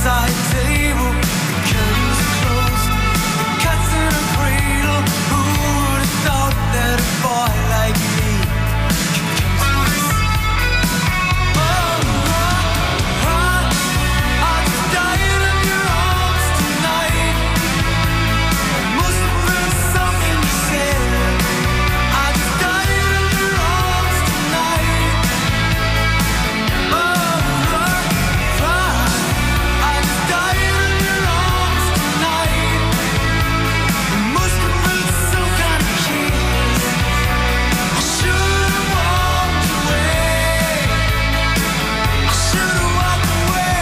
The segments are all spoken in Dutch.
bedside table, the curtains are closed, the cat's in a cradle. Who would have thought that a boy like me could come to this? I just died in your arms tonight. Must have been something you said. I just died in your arms tonight. I just died in your arms tonight. It must have been some kind of kiss. I should have walked away. I should have walked away.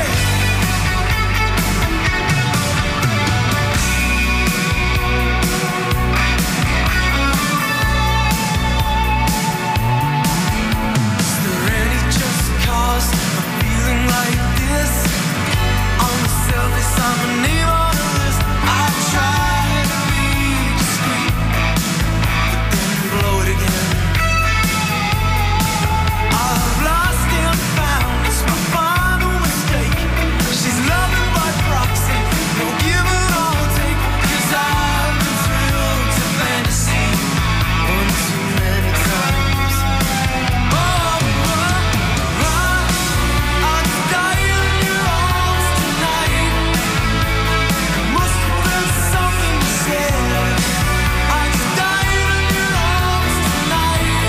Is there any just cause for feeling like this? On the surface, I'm a name on a list. I try to be discreet, but then blow it again. I've lost and found, it's my final mistake. She's loving by proxy, no give and I'll take. 'Cause I've been thrilled to fantasy one too many times. I just died in your arms tonight. It must have been something you said. I just died in your arms tonight.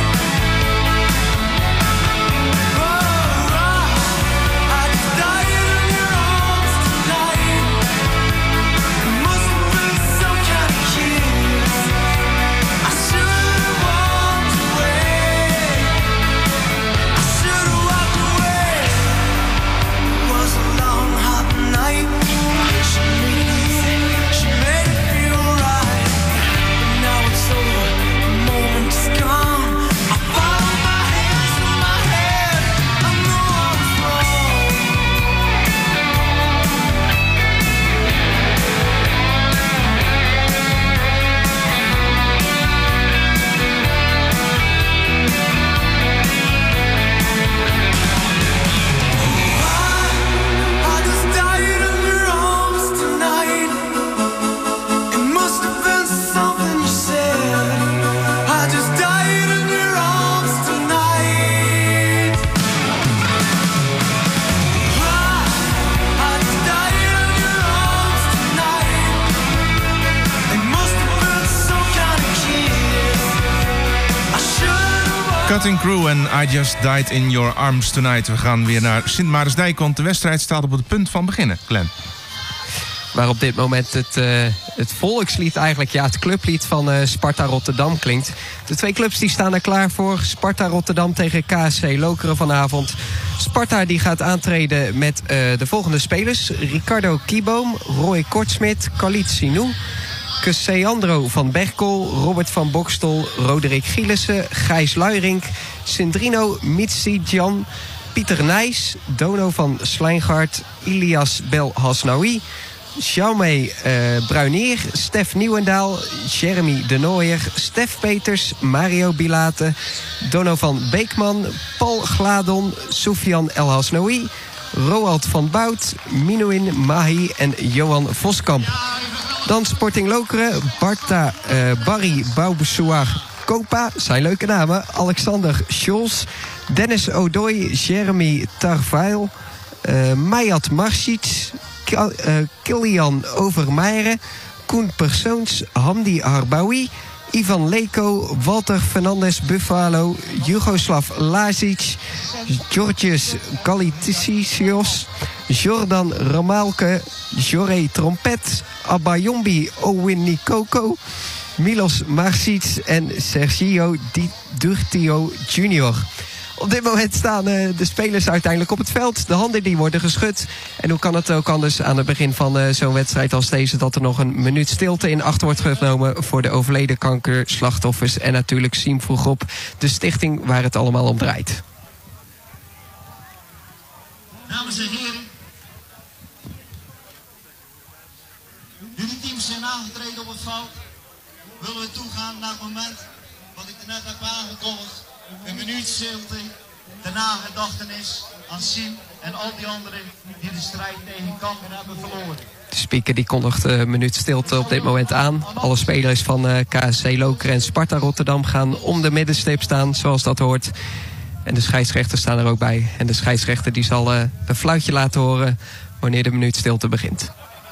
I just died in your arms tonight. It must have been some kind of kiss. I should have walked away. I should have walked away. It was a long, hot night. She made it easy, she made it feel right. But now it's over, the moment is gone. I follow my hands with my head. I know I was wrong. I just died in your arms tonight. It must have been something you said. I just died in your arms tonight. I just died in your arms tonight. It must have been some kind of kiss. I should have. Cutting Crew en I Just Died in Your Arms Tonight. We gaan weer naar Sint-Maartensdijk, want de wedstrijd staat op het punt van beginnen. Glenn. Waar op dit moment het volkslied eigenlijk, ja, het clublied van Sparta Rotterdam klinkt. De twee clubs die staan er klaar voor. Sparta Rotterdam tegen KSC Lokeren vanavond. Sparta die gaat aantreden met de volgende spelers: Ricardo Kieboom, Roy Kortsmit, Khalid Sinou, Cassandro van Berkel, Robert van Bokstol, Roderick Gielissen, Gijs Luijrink, Sindrino Mitsidjan, Pieter Nijs, Dono van Slijngaard, Ilias Belhasnaoui, Jaume Bruinier, Stef Nieuwendaal, Jeremy de Nooijer, Stef Peters, Mario Bilate, Dono van Beekman, Paul Gladon, Soufian El Hasnaoui, Roald van Bout, Minouin Mahi en Johan Voskamp. Dan Sporting Lokeren, Barry Bouboussouar Kopa, zijn leuke namen, Alexander Scholz, Dennis Odoi, Jeremy Tarvail, Mayat Marsic, Kilian Overmeijeren, Koen Persoons, Hamdi Harbaoui, Ivan Leko, Walter Fernandez Buffalo, Jugoslav Lazic, Georgios Galitisios, Jordan Ramalke, Joré Trompet, Abayombi Owinikoko, Milos Marsic en Sergio Di Durtio Jr. Op dit moment staan de spelers uiteindelijk op het veld. De handen die worden geschud. En hoe kan het ook anders aan het begin van zo'n wedstrijd als deze, dat er nog een minuut stilte in acht wordt genomen voor de overleden kankerslachtoffers. En natuurlijk Siem Vroegop, de stichting waar het allemaal om draait. Dames en heren, nu de teams zijn aangetreden op het veld, willen we toegaan naar het moment wat ik net heb aangekondigd. Een minuut stilte ter nagedachtenis aan Siem en al die anderen die de strijd tegen kanker hebben verloren. De speaker die kondigt een minuut stilte op dit moment aan. Alle spelers van KSC Lokeren en Sparta Rotterdam gaan om de middenstip staan, zoals dat hoort. En de scheidsrechter staan er ook bij. En de scheidsrechter die zal een fluitje laten horen wanneer de minuut stilte begint.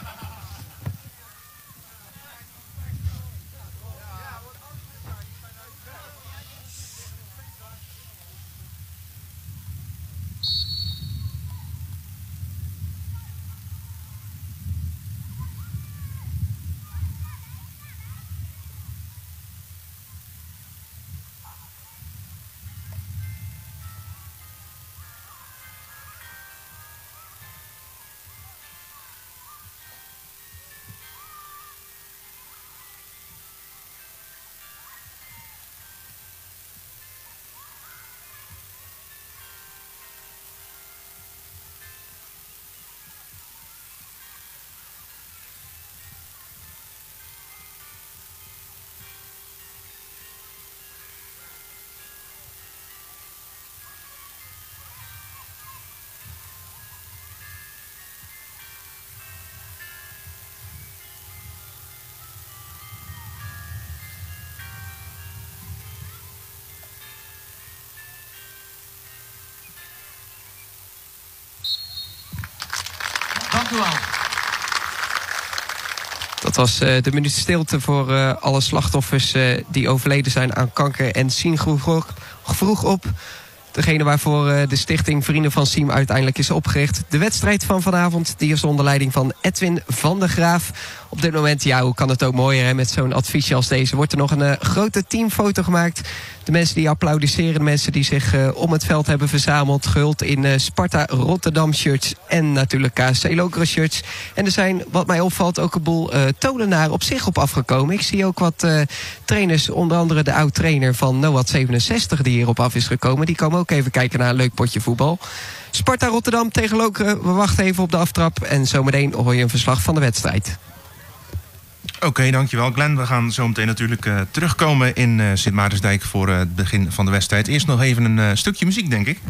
Dank u wel. Dat was de minuut stilte voor alle slachtoffers die overleden zijn aan kanker. En Sien vroeg op degene waarvoor de stichting Vrienden van Siem uiteindelijk is opgericht. De wedstrijd van vanavond die is onder leiding van Edwin van der Graaf. Op dit moment, ja, hoe kan het ook mooier hè, met zo'n adviesje als deze. Wordt er nog een grote teamfoto gemaakt. De mensen die applaudisseren, de mensen die zich om het veld hebben verzameld. Gehuld in Sparta Rotterdam shirts en natuurlijk KSC Lokeren shirts. En er zijn, wat mij opvalt, ook een boel Tolenaren op zich op afgekomen. Ik zie ook wat trainers, onder andere de oud-trainer van NOAD 67 die hierop af is gekomen. Die komen ook even kijken naar een leuk potje voetbal. Sparta Rotterdam tegen Lokeren. We wachten even op de aftrap en zometeen hoor je een verslag van de wedstrijd. Oké, dankjewel Glenn. We gaan zo meteen natuurlijk terugkomen in Sint Maartensdijk voor het begin van de wedstrijd. Eerst nog even een stukje muziek, denk ik.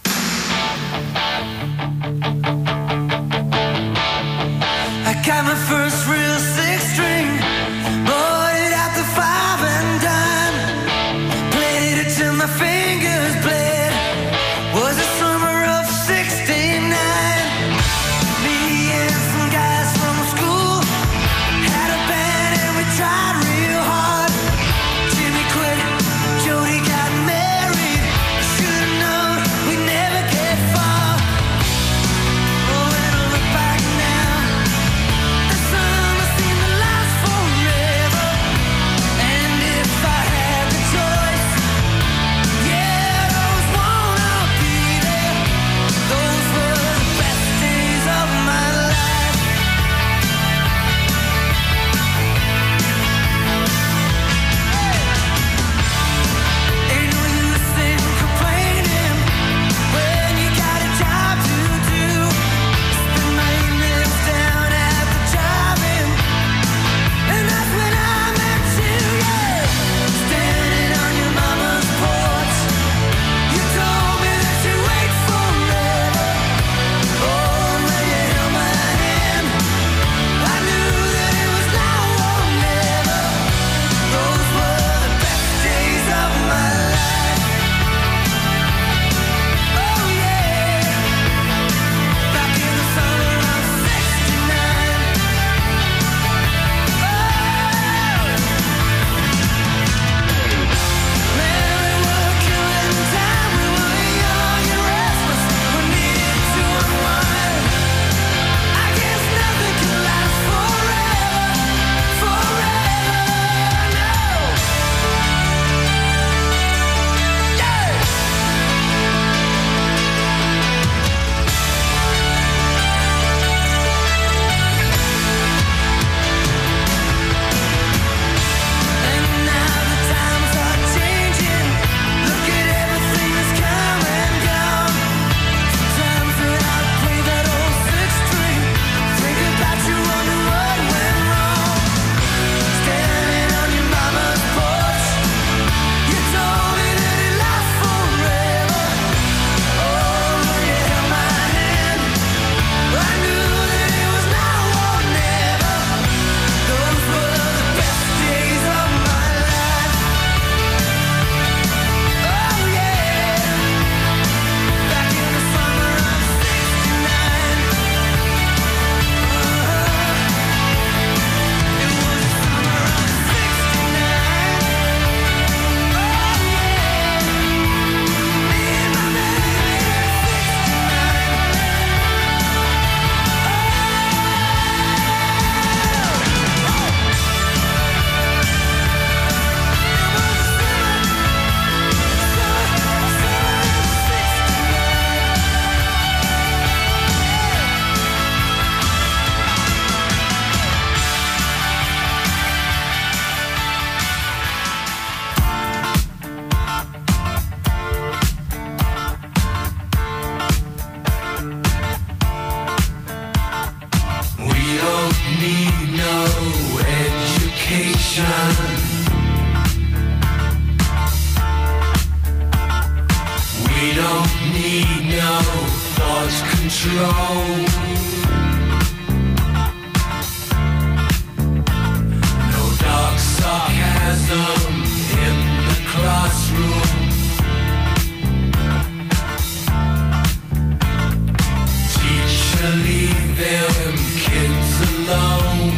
I got my first real six string, bought it at the 5 and dime, played it till my fingers bled, was the summer of 69, me and some guys from school, had a band and we tried real hard, Jimmy quit, Jody got married, should've known we'd We don't need no thought control. No dark sarcasm in the classroom. Teacher, leave them kids alone.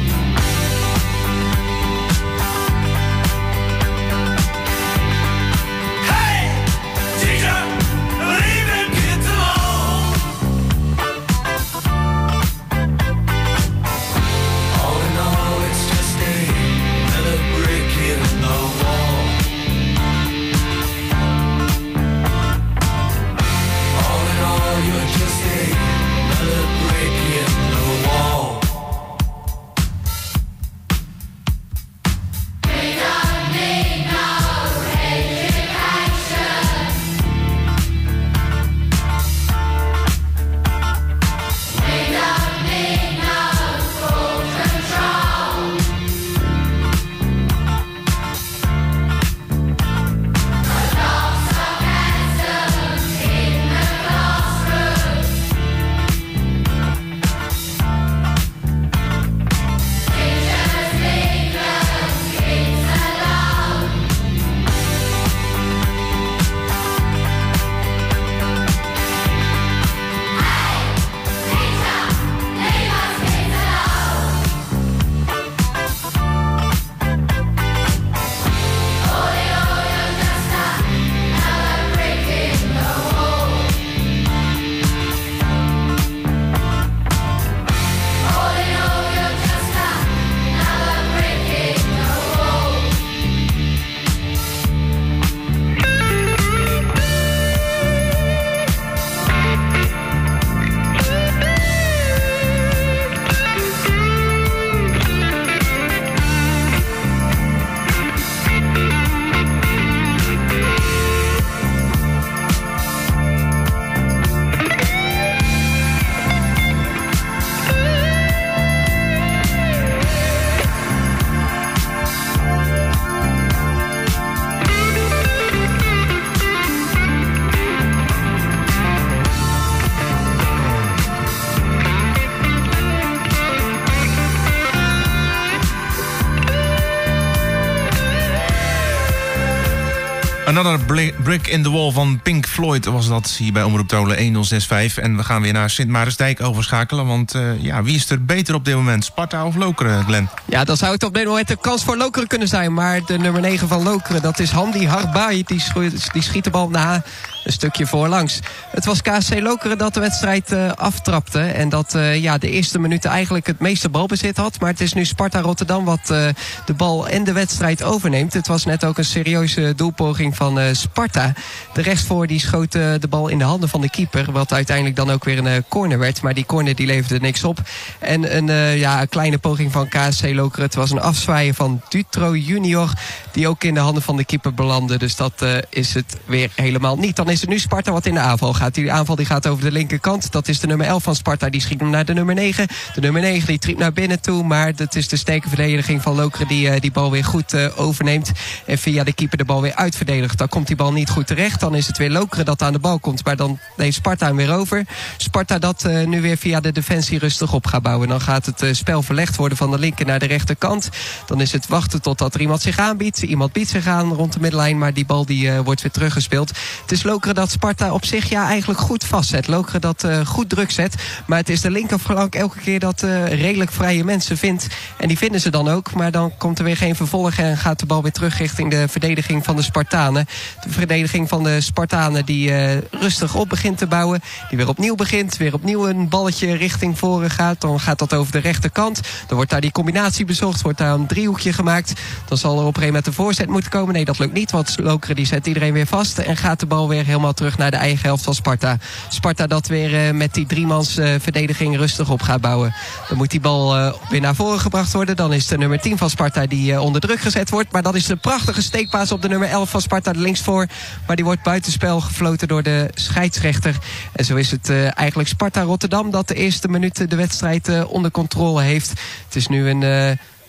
Another Brick in the Wall van Pink Floyd was dat hier bij Omroep Tolen 1065. En we gaan weer naar Sint-Maartensdijk overschakelen. Want wie is er beter op dit moment? Sparta of Lokeren, Glenn? Ja, dan zou het op dit moment een kans voor Lokeren kunnen zijn. Maar de nummer 9 van Lokeren, dat is Hamdi Harbaai. Die schiet de bal na een stukje voorlangs. Het was KC Lokeren dat de wedstrijd aftrapte. En dat de eerste minuten eigenlijk het meeste balbezit had. Maar het is nu Sparta Rotterdam wat de bal en de wedstrijd overneemt. Het was net ook een serieuze doelpoging van Sparta. De rechtsvoor die schoot de bal in de handen van de keeper. Wat uiteindelijk dan ook weer een corner werd. Maar die corner die leverde niks op. En een kleine poging van KC Lokeren. Het was een afzwaaien van Dutro junior. Die ook in de handen van de keeper belandde. Dus dat is het weer helemaal niet. Dan is het nu Sparta wat in de aanval gaat. Die aanval die gaat over de linkerkant. Dat is de nummer 11 van Sparta. Die schiet hem naar de nummer 9. De nummer 9 die tript naar binnen toe. Maar dat is de sterke verdediging van Lokeren die die bal weer goed overneemt. En via de keeper de bal weer uitverdedigt. Dan komt die bal niet goed terecht. Dan is het weer Lokeren dat aan de bal komt. Maar dan neemt Sparta hem weer over. Sparta dat nu weer via de defensie rustig op gaat bouwen. Dan gaat het spel verlegd worden van de linker naar de rechterkant. Dan is het wachten totdat er iemand zich aanbiedt. Iemand biedt zich aan rond de middenlijn. Maar die bal die wordt weer teruggespeeld. Het is Lokeren dat Sparta op zich eigenlijk goed vastzet. Lokeren dat goed druk zet. Maar het is de linkerflank elke keer dat redelijk vrije mensen vindt. En die vinden ze dan ook. Maar dan komt er weer geen vervolg en gaat de bal weer terug richting de verdediging van de Spartanen. De verdediging van de Spartanen die rustig op begint te bouwen. Die weer opnieuw begint. Weer opnieuw een balletje richting voren gaat. Dan gaat dat over de rechterkant. Dan wordt daar die combinatie bezocht. Wordt daar een driehoekje gemaakt. Dan zal er op een gegeven moment de voorzet moeten komen. Nee, dat lukt niet. Want Lokeren die zet iedereen weer vast. En gaat de bal weer helemaal terug naar de eigen helft van Sparta. Sparta dat weer met die driemans verdediging rustig op gaat bouwen. Dan moet die bal weer naar voren gebracht worden. Dan is de nummer 10 van Sparta die onder druk gezet wordt. Maar dan is de prachtige steekpaas op de nummer 11 van Sparta linksvoor. Maar die wordt buitenspel gefloten door de scheidsrechter. En zo is het eigenlijk Sparta Rotterdam dat de eerste minuten de wedstrijd onder controle heeft. Het is nu een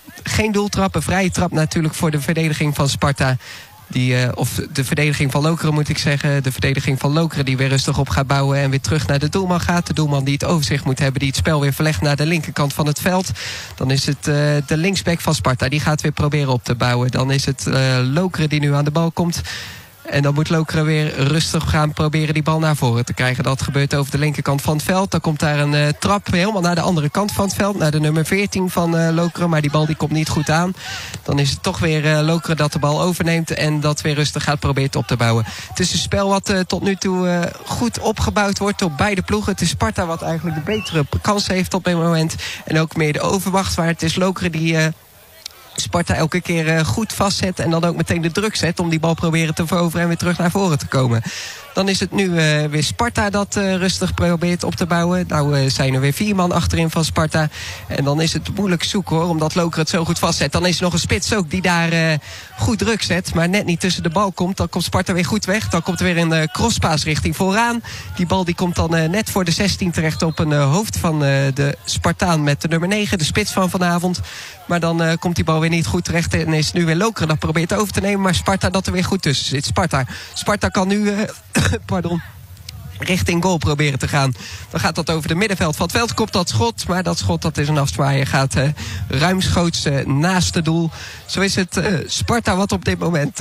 Geen doeltrap, een vrije trap natuurlijk voor de verdediging van Sparta. Of de verdediging van Lokeren moet ik zeggen. De verdediging van Lokeren die weer rustig op gaat bouwen en weer terug naar de doelman gaat. De doelman die het overzicht moet hebben, die het spel weer verlegt naar de linkerkant van het veld. Dan is het de linksback van Sparta, die gaat weer proberen op te bouwen. Dan is het Lokeren die nu aan de bal komt. En dan moet Lokeren weer rustig gaan proberen die bal naar voren te krijgen. Dat gebeurt over de linkerkant van het veld. Dan komt daar een trap helemaal naar de andere kant van het veld. Naar de nummer 14 van Lokeren. Maar die bal die komt niet goed aan. Dan is het toch weer Lokeren dat de bal overneemt. En dat weer rustig gaat proberen op te bouwen. Het is een spel wat tot nu toe goed opgebouwd wordt door beide ploegen. Het is Sparta wat eigenlijk de betere kansen heeft op dit moment. En ook meer de overwacht. Maar het is Lokeren die Sparta elke keer goed vastzet en dan ook meteen de druk zet om die bal proberen te veroveren en weer terug naar voren te komen. Dan is het nu weer Sparta dat rustig probeert op te bouwen. Nou zijn er weer 4 man achterin van Sparta. En dan is het moeilijk zoeken hoor, omdat Lokeren het zo goed vastzet. Dan is er nog een spits ook die daar goed druk zet, maar net niet tussen de bal komt. Dan komt Sparta weer goed weg. Dan komt er weer een crosspaas richting vooraan. Die bal die komt dan net voor de 16 terecht op een hoofd van de Spartaan met de nummer 9, de spits van vanavond. Maar dan komt die bal weer niet goed terecht en is nu weer Lokeren dat probeert over te nemen. Maar Sparta dat er weer goed tussen zit. Sparta kan nu richting goal proberen te gaan. Dan gaat dat over de middenveld van het veld. Komt dat schot, maar dat schot dat is een afzwaaier. Gaat ruimschoots naast het doel. Zo is het Sparta wat op dit moment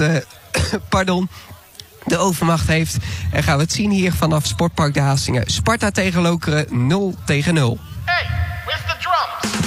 de overmacht heeft. En gaan we het zien hier vanaf Sportpark De Haastingen. Sparta tegen Lokeren 0-0. Hey, where's the drums?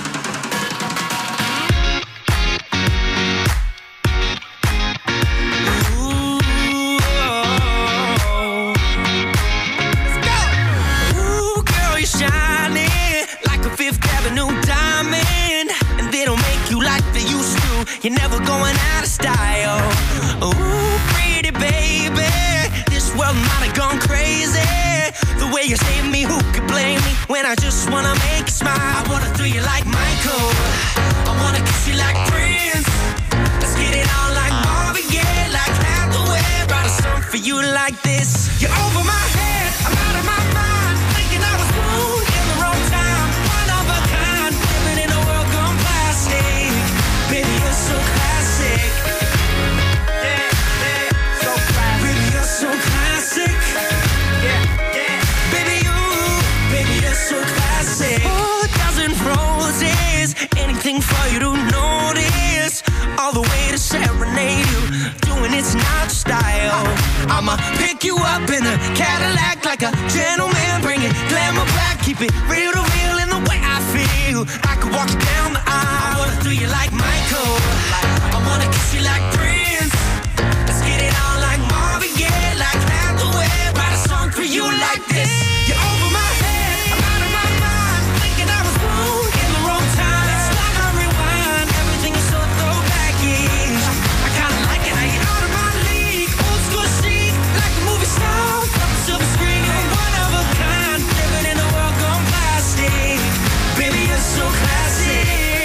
You're never going out of style. Ooh, pretty baby, this world might have gone crazy. The way you save me, who could blame me? When I just wanna make you smile. I wanna throw you like Michael, I wanna kiss you like Prince. Let's get it on like Marvin Gaye, like Hathaway. Write a song for you like this. You're over my head, I'm out of my mind. Thinking I was born in the wrong time. One of a kind, living in a world gone plastic. Baby, you're so classic. Yeah, yeah, so classic. Baby, you're so classic. Yeah, yeah. Baby, you're so classic. Oh, a dozen roses, anything for you to notice. All the way to serenade you, doing it's not style. I'ma pick you up in a Cadillac like a gentleman, bring it glamour back, keep it real to real in the way I feel. I could walk you down the aisle. I wanna do you like Michael, I wanna kiss you like Prince. Let's get it on like Marvin Gaye, like Hathaway. Write a song for you like this. You're over my head, I'm out of my mind. Thinking I was born in the wrong time. It's like I rewind, everything is so throwback-ish. I kinda like it how you're out of my league. Old school chic, like a movie star from the silver screen. You're one of a kind, living in a world gone plastic. Baby, you're so classic.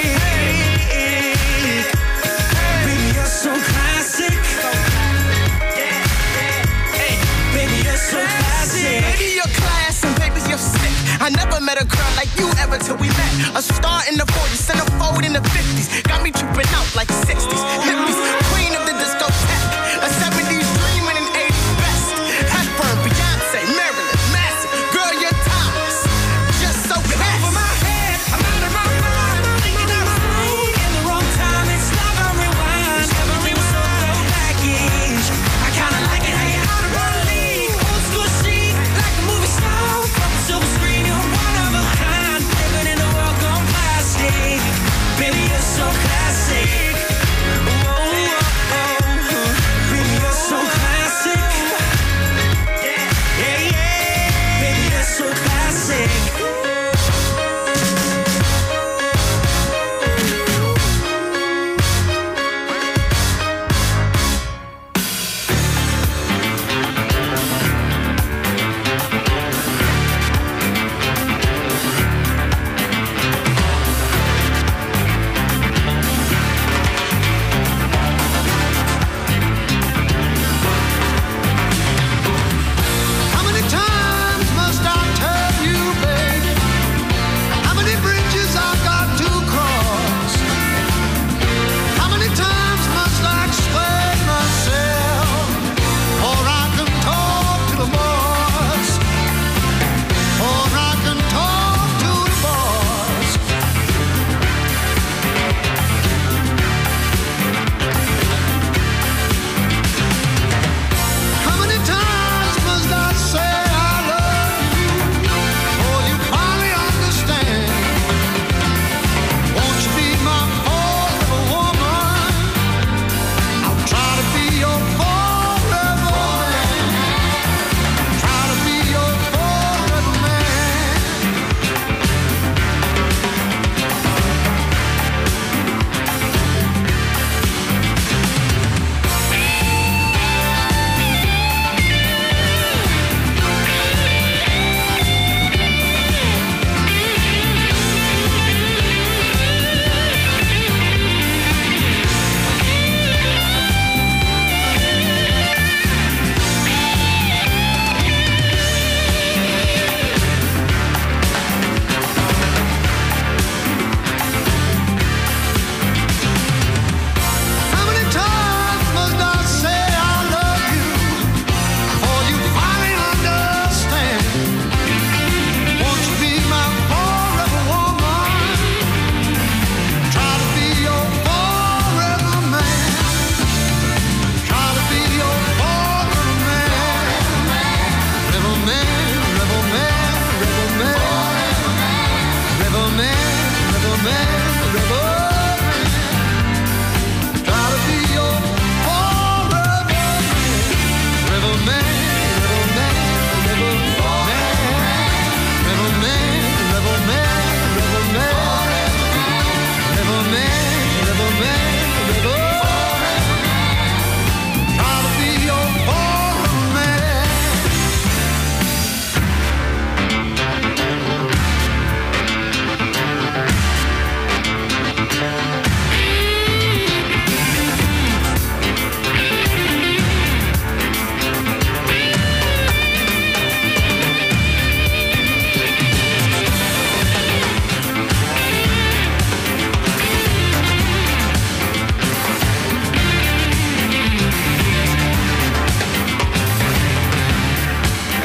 Baby, you're so classic. Baby, you're so classic. Baby, you're class and baby, you're sick. I never met a girl like you ever till we met. A star in the 40s, centerfold in the 50s. Got me tripping out like 60s. Hippies, queen of the discotheque. A 70s dream and an 80s best. Hepburn, Beyonce, Marilyn, Manson. Girl, you're timeless. Just so classy. Over my head, I'm out of my mind. Thinking I was born in the wrong time. It's like I rewind. Everything was so throwback-ish. I kinda like it how you're out of my league. Old school chic, like a movie star from the silver screen. You're one of a kind, living in a world gone plastic. Baby, you're so classic. Whoa, whoa.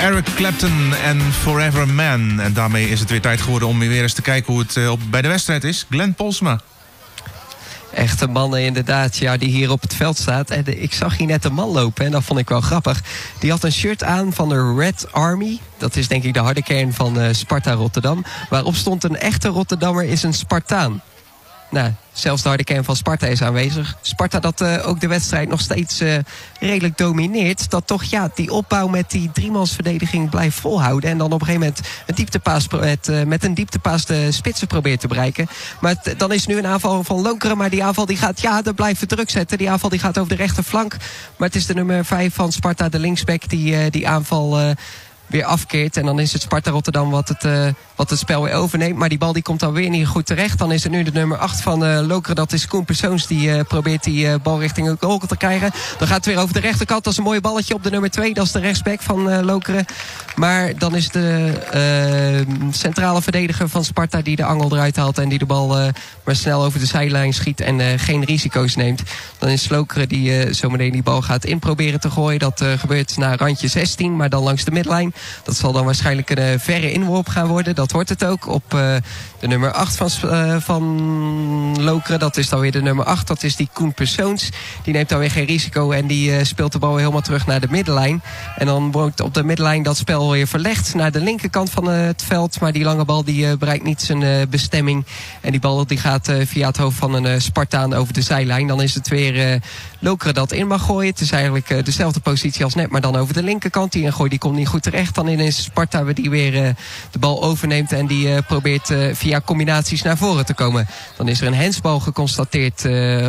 Eric Clapton en Forever Man. En daarmee is het weer tijd geworden om weer eens te kijken hoe het bij de wedstrijd is. Glenn Polsma. Echte mannen inderdaad, ja, die hier op het veld staat. En ik zag hier net een man lopen en dat vond ik wel grappig. Die had een shirt aan van de Red Army. Dat is denk ik de harde kern van Sparta Rotterdam. Waarop stond: een echte Rotterdammer is een Spartaan. Nou, zelfs de harde kern van Sparta is aanwezig. Sparta dat ook de wedstrijd nog steeds redelijk domineert. Dat toch die opbouw met die driemansverdediging blijft volhouden. En dan op een gegeven moment een dieptepaas met een dieptepaas de spitsen probeert te bereiken. Maar dan is nu een aanval van Lokeren. Maar die aanval die gaat, dat blijft druk zetten. Die aanval die gaat over de rechterflank. Maar het is de nummer 5 van Sparta, de linksback, die aanval weer afkeert. En dan is het Sparta Rotterdam wat het spel weer overneemt. Maar die bal die komt dan weer niet goed terecht. Dan is het nu de nummer 8 van Lokeren. Dat is Koen Persoons. Die probeert die bal richting het goal te krijgen. Dan gaat het weer over de rechterkant. Dat is een mooi balletje op de nummer 2. Dat is de rechtsback van Lokeren. Maar dan is de centrale verdediger van Sparta die de angel eruit haalt. En die de bal maar snel over de zijlijn schiet. En geen risico's neemt. Dan is Lokeren die zometeen die bal gaat inproberen te gooien. Dat gebeurt na randje 16. Maar dan langs de midlijn. Dat zal dan waarschijnlijk een verre inworp gaan worden. Dat wordt het ook op de nummer 8 van Lokeren. Dat is dan weer de nummer 8. Dat is die Koen Persoons. Die neemt dan weer geen risico. En die speelt de bal weer helemaal terug naar de middenlijn. En dan wordt op de middenlijn dat spel weer verlegd naar de linkerkant van het veld. Maar die lange bal die bereikt niet zijn bestemming. En die bal die gaat via het hoofd van een Spartaan over de zijlijn. Dan is het weer Lokeren dat in mag gooien. Het is eigenlijk dezelfde positie als net. Maar dan over de linkerkant. Die ingooi die komt niet goed terecht. Dan is Sparta die weer de bal overneemt. En die probeert via combinaties naar voren te komen. Dan is er een hensbal geconstateerd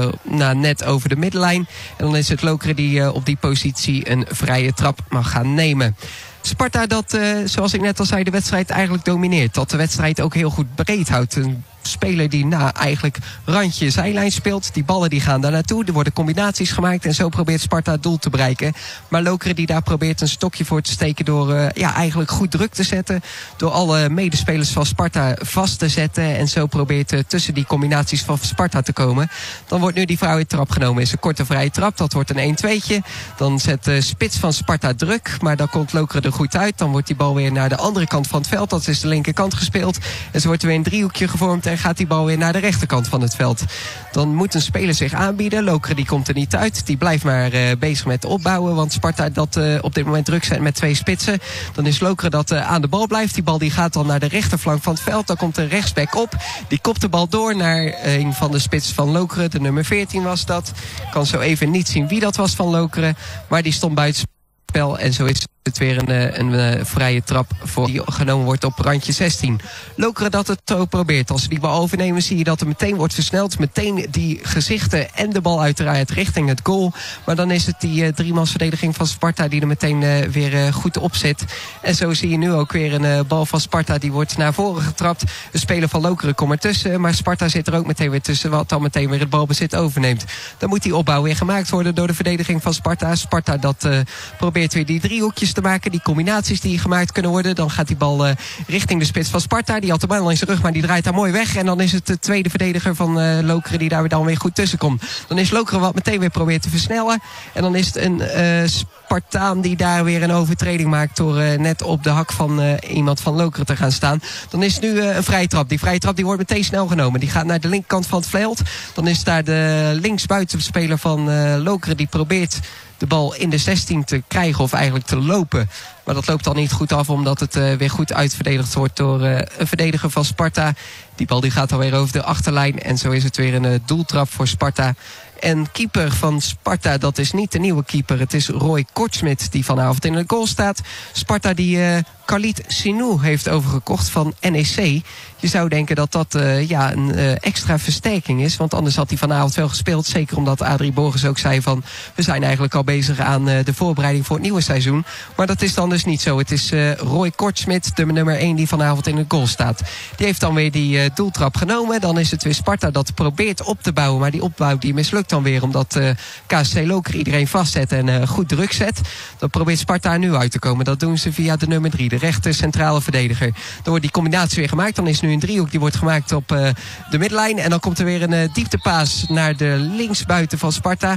net over de middenlijn. En dan is het Lokeren die op die positie een vrije trap mag gaan nemen. Sparta dat, zoals ik net al zei, de wedstrijd eigenlijk domineert. Dat de wedstrijd ook heel goed breed houdt. Een speler die eigenlijk randje zijlijn speelt. Die ballen die gaan daar naartoe. Er worden combinaties gemaakt. En zo probeert Sparta het doel te bereiken. Maar Lokeren die daar probeert een stokje voor te steken. Door eigenlijk goed druk te zetten. Door alle medespelers van Sparta vast te zetten. En zo probeert tussen die combinaties van Sparta te komen. Dan wordt nu die vrije trap genomen. Is een korte vrije trap. Dat wordt een 1-2'tje. Dan zet de spits van Sparta druk. Maar dan komt Lokeren er goed uit. Dan wordt die bal weer naar de andere kant van het veld. Dat is de linkerkant gespeeld. En zo wordt er weer een driehoekje gevormd. En gaat die bal weer naar de rechterkant van het veld. Dan moet een speler zich aanbieden. Lokeren die komt er niet uit. Die blijft maar bezig met opbouwen. Want Sparta dat op dit moment druk zet met 2 spitsen. Dan is Lokeren dat aan de bal blijft. Die bal die gaat dan naar de rechterflank van het veld. Dan komt de rechtsback op. Die kopt de bal door naar een van de spitsen van Lokeren. De nummer 14 was dat. Ik kan zo even niet zien wie dat was van Lokeren. Maar die stond buiten spel. En zo is het weer een vrije trap voor die genomen wordt op randje 16. Lokeren dat het zo probeert. Als ze die bal overnemen zie je dat er meteen wordt versneld. Meteen die gezichten en de bal uiteraard richting het goal. Maar dan is het die driemansverdediging van Sparta die er meteen weer goed op zit. En zo zie je nu ook weer een bal van Sparta die wordt naar voren getrapt. De speler van Lokeren komt ertussen. Maar Sparta zit er ook meteen weer tussen. Wat dan meteen weer het balbezit overneemt. Dan moet die opbouw weer gemaakt worden door de verdediging van Sparta. Sparta dat probeert weer die driehoekjes te maken. Die combinaties die gemaakt kunnen worden. Dan gaat die bal richting de spits van Sparta. Die had de bal in zijn rug, maar die draait daar mooi weg. En dan is het de tweede verdediger van Lokeren die daar dan weer goed tussen komt. Dan is Lokeren wat meteen weer probeert te versnellen. En dan is het een Spartaan die daar weer een overtreding maakt door net op de hak van iemand van Lokeren te gaan staan. Dan is het nu een vrije trap. Die vrije trap die wordt meteen snel genomen. Die gaat naar de linkerkant van het veld. Dan is daar de linksbuitenspeler van Lokeren die probeert de bal in de 16 te krijgen of eigenlijk te lopen. Maar dat loopt dan niet goed af omdat het weer goed uitverdedigd wordt door een verdediger van Sparta. Die bal die gaat alweer over de achterlijn en zo is het weer een doeltrap voor Sparta. En keeper van Sparta, dat is niet de nieuwe keeper. Het is Roy Kortsmit die vanavond in de goal staat. Sparta die Khalid Sinou heeft overgekocht van NEC. Je zou denken dat dat een extra versterking is. Want anders had hij vanavond wel gespeeld. Zeker omdat Adrie Borges ook zei van we zijn eigenlijk al bezig aan de voorbereiding voor het nieuwe seizoen. Maar dat is dan dus niet zo. Het is Roy Kortsmit, de nummer 1 die vanavond in de goal staat. Die heeft dan weer die doeltrap genomen. Dan is het weer Sparta dat probeert op te bouwen. Maar die opbouw die mislukt dan weer. Omdat KSC Lokeren iedereen vastzet en goed druk zet. Dan probeert Sparta nu uit te komen. Dat doen ze via de nummer 3. De rechter centrale verdediger. Dan wordt die combinatie weer gemaakt. Dan is nu een driehoek die wordt gemaakt op de midlijn. En dan komt er weer een dieptepaas naar de linksbuiten van Sparta.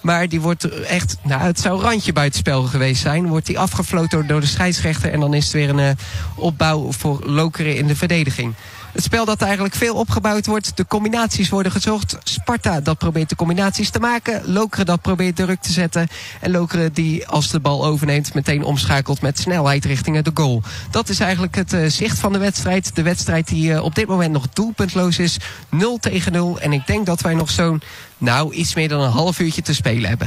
Maar die wordt echt, het zou randje buitenspel geweest zijn. Wordt die afgefloten door de scheidsrechter. En dan is het weer een opbouw voor Lokeren in de verdediging. Het spel dat eigenlijk veel opgebouwd wordt. De combinaties worden gezocht. Sparta dat probeert de combinaties te maken. Lokeren dat probeert druk te zetten. En Lokeren die als de bal overneemt meteen omschakelt met snelheid richting de goal. Dat is eigenlijk het zicht van de wedstrijd. De wedstrijd die op dit moment nog doelpuntloos is. 0-0. En ik denk dat wij nog zo'n iets meer dan een half uurtje te spelen hebben.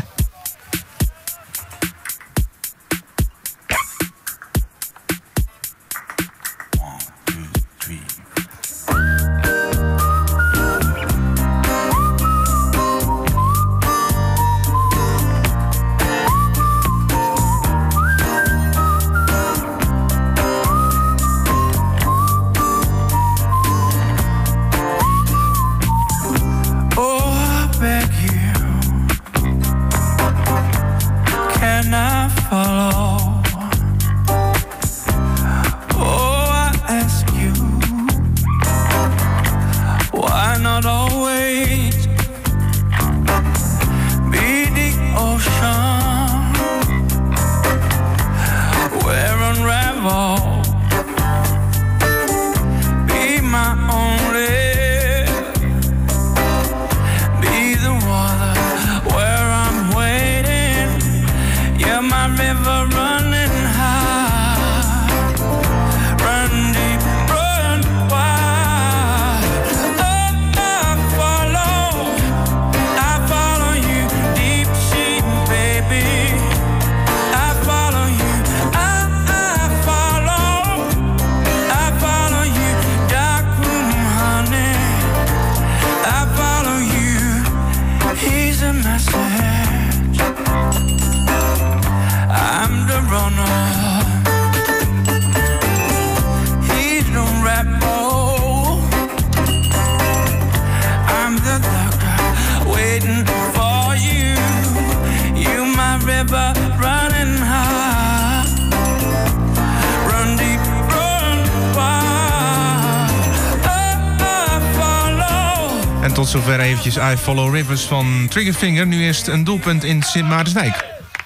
Tot zover eventjes I Follow Rivers van Triggerfinger. Nu eerst een doelpunt in Sint Maartensdijk.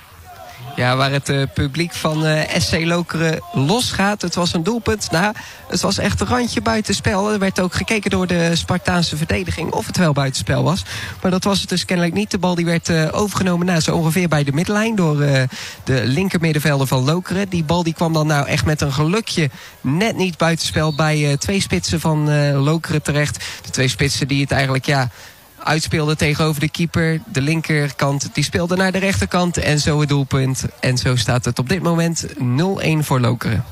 Ja, waar het publiek van SC Lokeren losgaat. Het was een doelpunt. Het was echt een randje buitenspel. Er werd ook gekeken door de Spartaanse verdediging of het wel buitenspel was. Maar dat was het dus kennelijk niet. De bal die werd overgenomen zo ongeveer bij de middenlijn door de linkermiddenvelder van Lokeren. Die bal die kwam dan echt met een gelukje net niet buitenspel bij twee spitsen van Lokeren terecht. De twee spitsen die het eigenlijk uitspeelde tegenover de keeper. De linkerkant die speelde naar de rechterkant. En zo het doelpunt. En zo staat het op dit moment 0-1 voor Lokeren.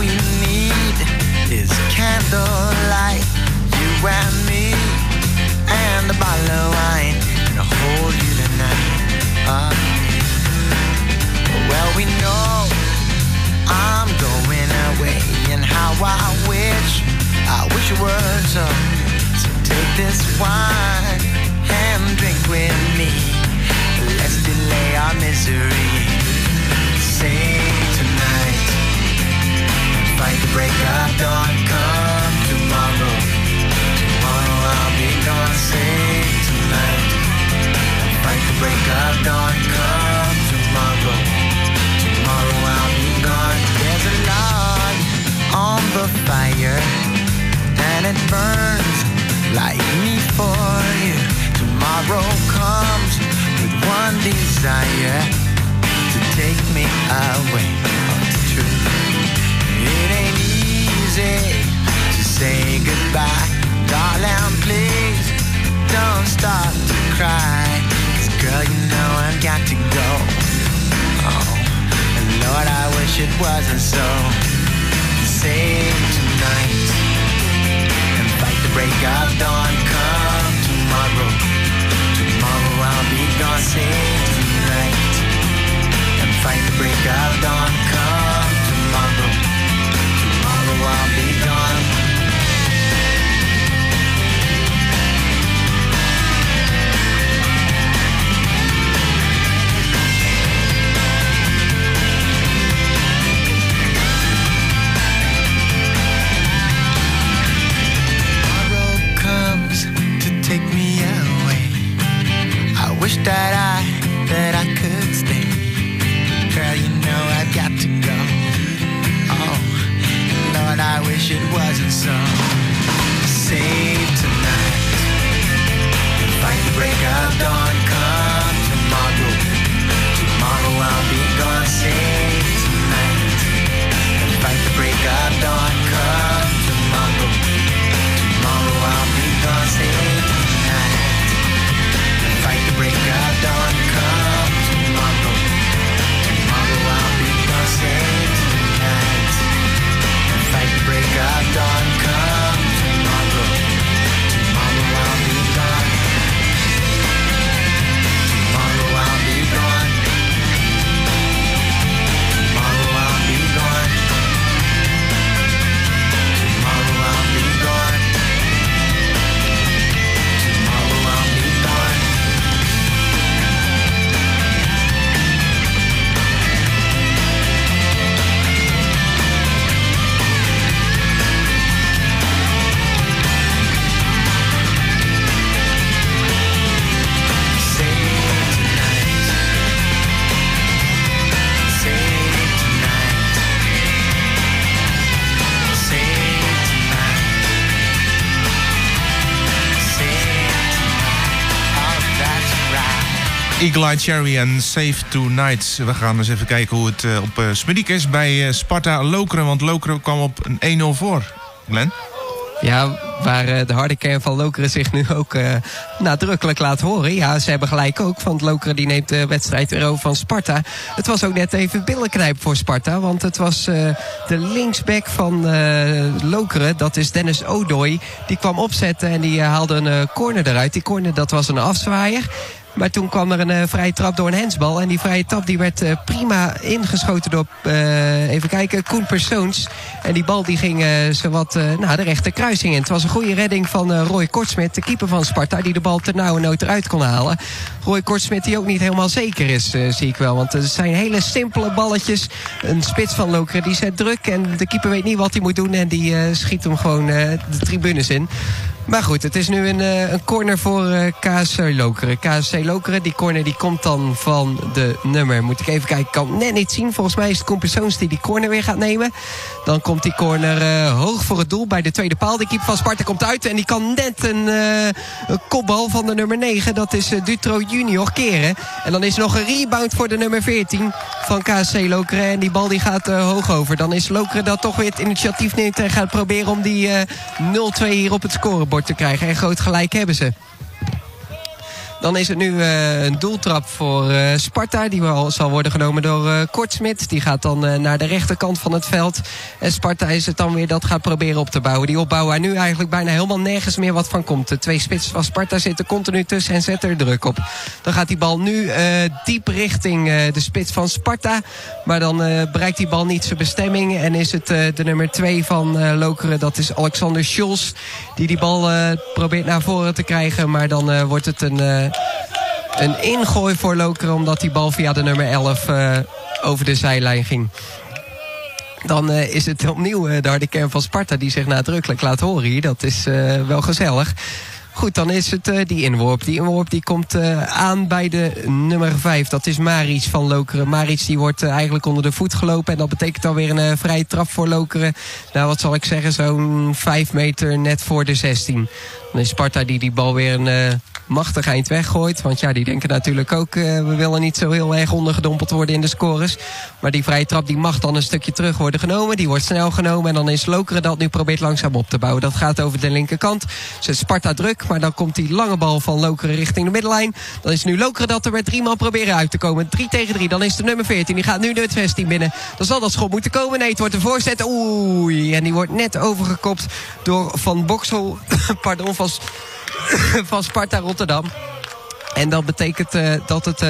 we need is candlelight, you and me, and a bottle of wine, and I'll hold you tonight. Well, we know I'm going away, and how I wish it were so. So take this wine and drink with me. Let's delay our misery. Sing tonight, fight the break of dawn. Come tomorrow, tomorrow I'll be gone. Sing tonight, fight the break of dawn. Come tomorrow, tomorrow I'll be gone. There's a log on the fire, and it burns like me for you. Tomorrow comes with one desire, to take me away. It's true. It ain't easy to say goodbye. Darling, please don't start to cry. 'Cause girl, you know I've got to go. Oh, and Lord, I wish it wasn't so. Sing tonight and fight the break of dawn. Come tomorrow, tomorrow I'll be gone. Sing tonight and fight the break of dawn. Come tomorrow, tomorrow I'll be gone. Take me away. I wish that I could stay. Girl, you know I've got to go. Oh, Lord, I wish it wasn't so. Save tonight, fight the break of dawn. Come tomorrow, tomorrow I'll be gone. Save tonight, fight the break of dawn. Come tomorrow, tomorrow I'll be gone. Save fight the break of dawn. Come tomorrow, tomorrow I'll be gone. Save tonight and fight the break of dawn. Come tomorrow, tomorrow I'll be gone. Tomorrow I'll be gone. Tomorrow I'll be gone. Tomorrow I'll be gone. Tomorrow I'll be gone. Eagle Eye Cherry en Save Tonight. We gaan eens even kijken hoe het op Smediek is bij Sparta Lokeren. Want Lokeren kwam op een 1-0 voor. Glenn? Ja, waar de harde kern van Lokeren zich nu ook nadrukkelijk laat horen. Ja, ze hebben gelijk ook, want Lokeren die neemt de wedstrijd weer over van Sparta. Het was ook net even billenknijp voor Sparta, want het was de linksback van Lokeren, dat is Dennis Odoi. Die kwam opzetten en die haalde een corner eruit. Die corner, dat was een afzwaaier. Maar toen kwam er een vrije trap door een handsbal. En die vrije trap die werd prima ingeschoten door, even kijken, Koen Persoons. En die bal die ging zowat de rechterkruising in. Het was een goede redding van Roy Kortsmit, de keeper van Sparta, die de bal ternauwernood eruit kon halen. Roy Kortsmit die ook niet helemaal zeker is, zie ik wel. Want het zijn hele simpele balletjes. Een spits van Lokeren die zet druk en de keeper weet niet wat hij moet doen. En die schiet hem gewoon de tribunes in. Maar goed, het is nu een corner voor KSC Lokeren. KSC Lokeren, die corner die komt dan van de nummer. Moet ik even kijken, ik kan het net niet zien. Volgens mij is het Koen Persoons die corner weer gaat nemen. Dan komt die corner hoog voor het doel bij de tweede paal. De keeper van Sparta komt uit en die kan net een kopbal van de nummer 9. Dat is Dutro Junior keren. En dan is nog een rebound voor de nummer 14 van KSC Lokeren. En die bal die gaat hoog over. Dan is Lokeren dat toch weer het initiatief neemt en gaat proberen om die 0-2 hier op het scorebord te krijgen. En groot gelijk hebben ze. Dan is het nu een doeltrap voor Sparta. Die zal worden genomen door Kortsmit. Die gaat dan naar de rechterkant van het veld. En Sparta is het dan weer dat gaat proberen op te bouwen. Die opbouw waar nu eigenlijk bijna helemaal nergens meer wat van komt. De 2 spitsen van Sparta zitten continu tussen en zetten er druk op. Dan gaat die bal nu diep richting de spits van Sparta. Maar dan bereikt die bal niet zijn bestemming. En is het de nummer 2 van Lokeren. Dat is Alexander Scholz. Die bal probeert naar voren te krijgen. Maar dan wordt het een ingooi voor Lokeren. Omdat die bal via de nummer 11 over de zijlijn ging. Dan is het opnieuw de harde kern van Sparta die zich nadrukkelijk laat horen hier. Dat is wel gezellig. Goed, dan is het die inworp. Die inworp die komt aan bij de nummer 5. Dat is Maric van Lokeren. Maric die wordt eigenlijk onder de voet gelopen. En dat betekent alweer een vrije trap voor Lokeren. Nou, wat zal ik zeggen? Zo'n 5 meter net voor de 16. Dan is Sparta die bal weer een machtig eind weggooit. Want ja, die denken natuurlijk ook, we willen niet zo heel erg ondergedompeld worden in de scores. Maar die vrije trap die mag dan een stukje terug worden genomen. Die wordt snel genomen en dan is Lokeren dat nu probeert langzaam op te bouwen. Dat gaat over de linkerkant. Zet Sparta druk, maar dan komt die lange bal van Lokeren richting de middenlijn. Dan is nu Lokeren dat er met 3 man proberen uit te komen. 3 tegen 3, dan is de nummer 14. Die gaat nu de 16 binnen. Dan zal dat schot moeten komen. Nee, het wordt een voorzet. Oei, en die wordt net overgekopt door Van Boksel. Pardon, van Sparta Rotterdam. En dat betekent dat het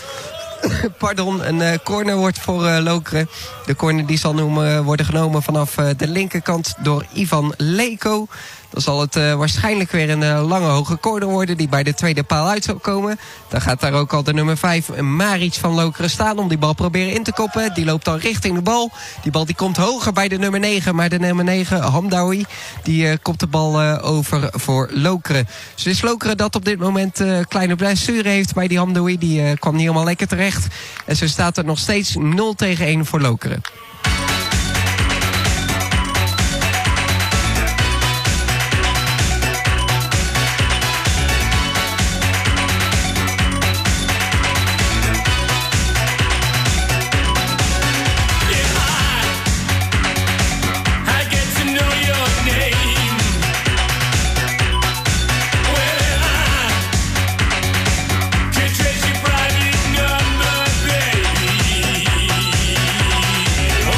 een corner wordt voor Lokeren. De corner die zal worden genomen vanaf de linkerkant door Ivan Leko. Dan zal het waarschijnlijk weer een lange hoge corner worden die bij de tweede paal uit zal komen. Dan gaat daar ook al de nummer 5 Maric van Lokeren staan om die bal proberen in te koppen. Die loopt dan richting de bal. Die bal die komt hoger bij de nummer 9. Maar de nummer 9, Hamdaoui, die kopt de bal over voor Lokeren. Dus het is Lokeren dat op dit moment kleine blessure heeft bij die Hamdaoui. Die kwam niet helemaal lekker terecht. En zo staat er nog steeds 0 tegen 1 voor Lokeren. Trace your private number, baby.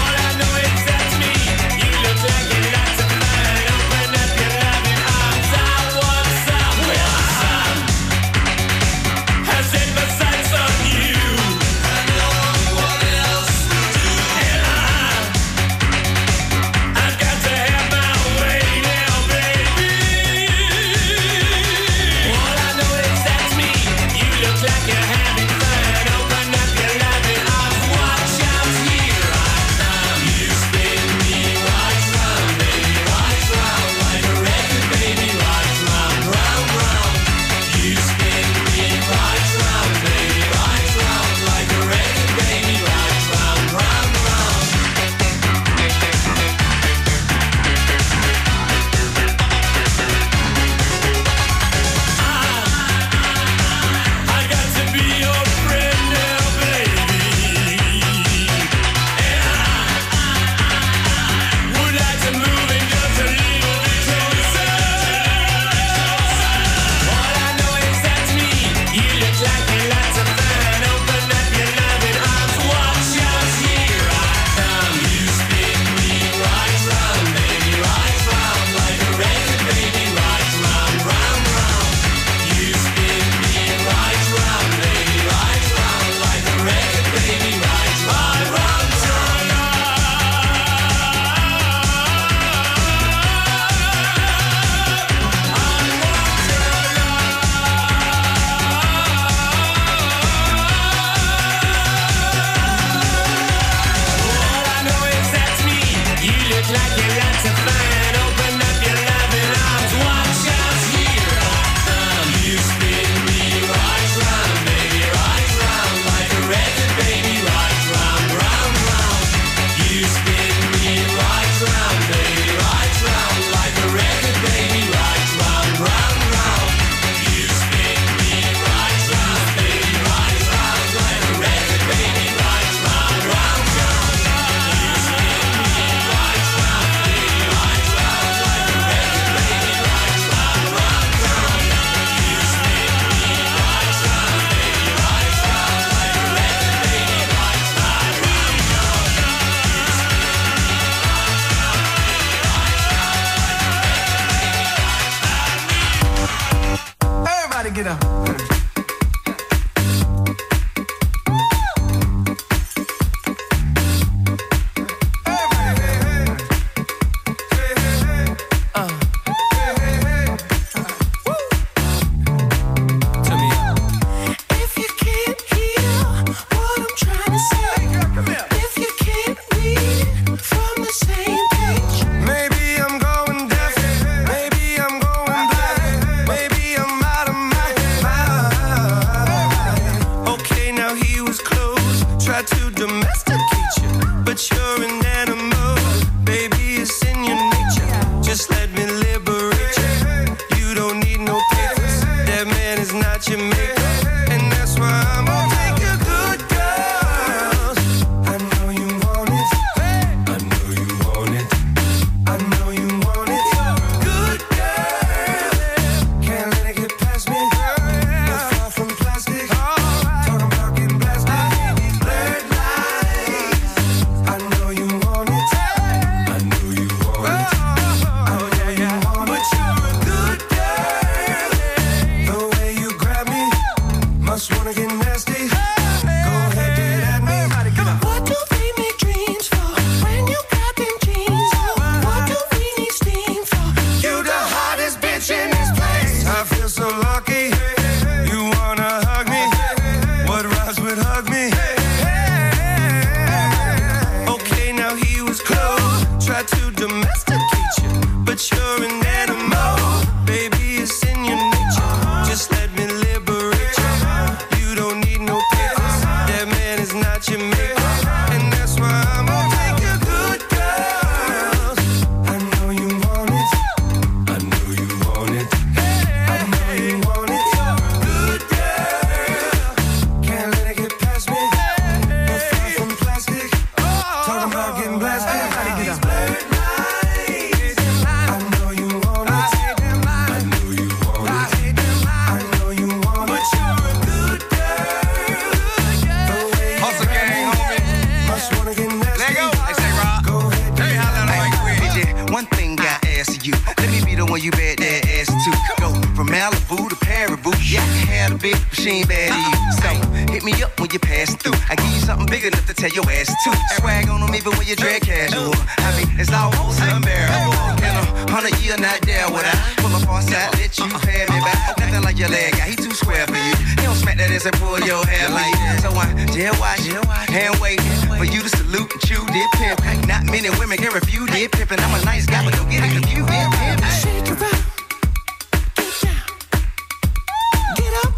where you bet that ass to. Go from Malibu to Paribu. Yeah, I can have a big machine bad to you. So hit me up when you pass through. I give you something big enough to tell your ass to. Swag on them even when you drag casual. I mean, it's almost unbearable. In 100 years, not there would I pull up on side, let you pay me back. Nothing like your leg guy, he too square for you. He don't smack that ass and pull your hair like that. So I jail watch, hand wait for you to salute and chew dip pimp. Not many women can refuse dip pimp, and I'm a nice guy, but don't get it confused. Dip pimp. Shake it up, get down, get up.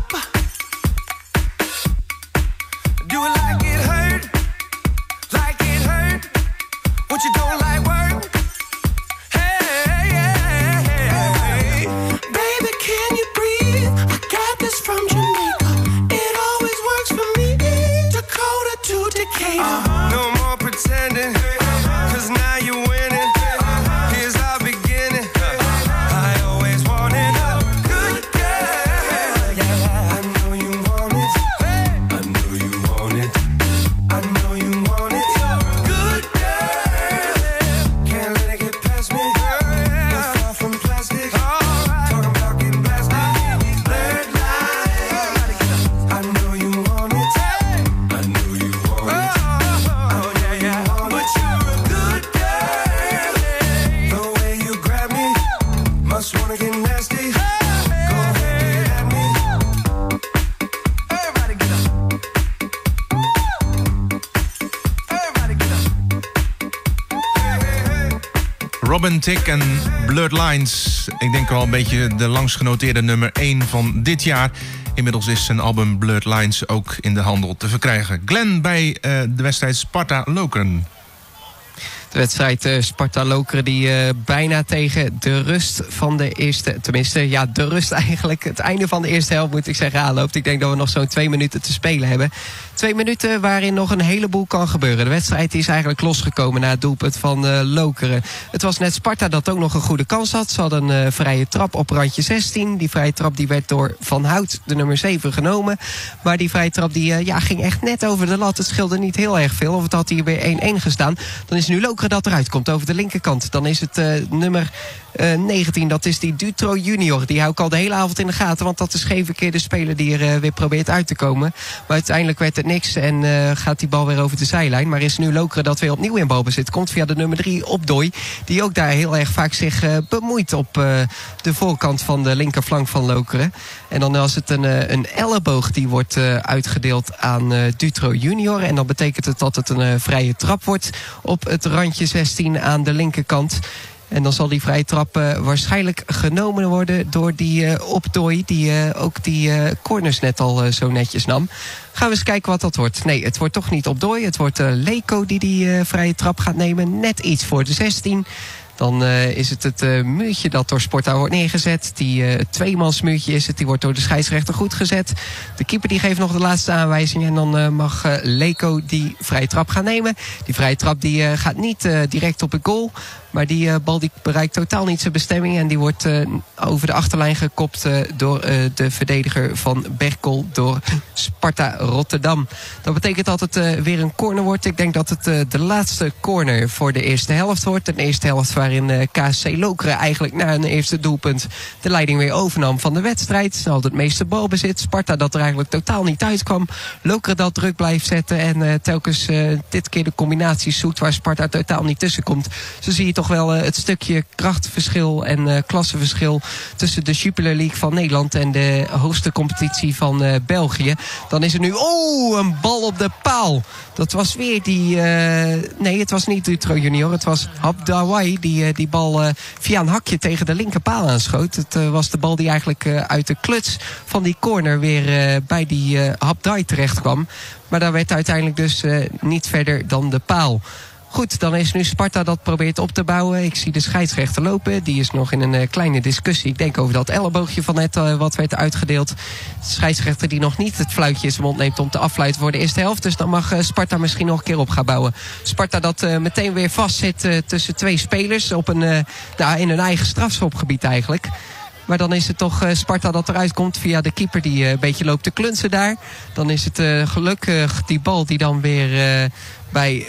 Do it like it hurt, like it hurt. What you don't like work? Hey, baby, can you breathe? I got this from Jamaica. It always works for me. Dakota to Decatur. No more pretending, 'cause now you're winning. Here's our beginning. I always wanted a good girl. Yeah, I know you want it. I know you want it. I know you want it. Good girl. Can't let it get past me. No far from plastic. Talking about getting blasted. Blurred lines. I know you want it. I know you want it. Oh yeah, yeah. But you're a good girl. The way you grab me, must wanna get nasty. Go ahead, get at me. Everybody get up. Everybody get up. Hey, hey, hey. Robin Thicke en Blurred Lines. Ik denk wel een beetje de langst genoteerde nummer 1 van dit jaar. Inmiddels is zijn album Blurred Lines ook in de handel te verkrijgen. Glenn bij de wedstrijd Sparta-Lokeren. De wedstrijd Sparta-Lokeren die bijna tegen de rust van de eerste... Tenminste, ja, de rust eigenlijk. Het einde van de eerste helft moet ik zeggen aanloopt. Ik denk dat we nog zo'n 2 minuten te spelen hebben. 2 minuten waarin nog een heleboel kan gebeuren. De wedstrijd is eigenlijk losgekomen na het doelpunt van Lokeren. Het was net Sparta dat ook nog een goede kans had. Ze hadden een vrije trap op randje 16. Die vrije trap die werd door Van Hout, de nummer 7, genomen. Maar die vrije trap die, ging echt net over de lat. Het scheelde niet heel erg veel. Of het had hier weer 1-1 gestaan. Dan is nu Lokeren dat eruit komt over de linkerkant. Dan is het nummer 19, dat is die Dutro Junior. Die hou ik al de hele avond in de gaten. Want dat is geen verkeerde speler die er weer probeert uit te komen. Maar uiteindelijk werd het niks. En gaat die bal weer over de zijlijn. Maar is nu Lokeren dat weer opnieuw in balbezit. Komt via de nummer 3 Opdooi. Die ook daar heel erg vaak zich bemoeit op de voorkant van de linkerflank van Lokeren. En dan was het een elleboog die wordt uitgedeeld aan Dutro Junior. En dan betekent het dat het een vrije trap wordt op het randje 16 aan de linkerkant. En dan zal die vrije trap waarschijnlijk genomen worden door die Opdooi, die ook die corners net al zo netjes nam. Gaan we eens kijken wat dat wordt. Nee, het wordt toch niet Opdooi. Het wordt Leko die vrije trap gaat nemen. Net iets voor de 16. Dan is het muurtje dat door Sparta wordt neergezet. Die tweemansmuurtje is het. Die wordt door de scheidsrechter goed gezet. De keeper die geeft nog de laatste aanwijzing. En dan mag Leko die vrije trap gaan nemen. Die vrije trap die gaat niet direct op het goal. Maar die bal die bereikt totaal niet zijn bestemming. En die wordt over de achterlijn gekopt door de verdediger van Berkel. Door Sparta Rotterdam. Dat betekent dat het weer een corner wordt. Ik denk dat het de laatste corner voor de eerste helft wordt. Een eerste helft waarin KSC Lokeren eigenlijk na een eerste doelpunt de leiding weer overnam van de wedstrijd. Ze had het meeste balbezit. Sparta dat er eigenlijk totaal niet uitkwam. Lokeren dat druk blijft zetten. En telkens dit keer de combinatie zoekt waar Sparta totaal niet tussen komt. Zo zie je toch wel het stukje krachtverschil en klassenverschil tussen de Jupiler League van Nederland en de hoogste competitie van België. Dan is er nu een bal op de paal. Dat was weer die... nee, het was niet Dutro Junior. Het was Habdawai die bal via een hakje tegen de linkerpaal aanschoot. Het was de bal die eigenlijk uit de kluts van die corner weer bij die Habdawai terecht kwam. Maar daar werd uiteindelijk dus niet verder dan de paal. Goed, dan is nu Sparta dat probeert op te bouwen. Ik zie de scheidsrechter lopen. Die is nog in een kleine discussie. Ik denk over dat elleboogje van net wat werd uitgedeeld. De scheidsrechter die nog niet het fluitje in zijn mond neemt om te afluiten voor de eerste helft. Dus dan mag Sparta misschien nog een keer op gaan bouwen. Sparta dat meteen weer vastzit tussen twee spelers op in hun eigen strafschopgebied eigenlijk. Maar dan is het toch Sparta dat eruit komt via de keeper die een beetje loopt te klunsen daar. Dan is het gelukkig die bal die dan weer bij...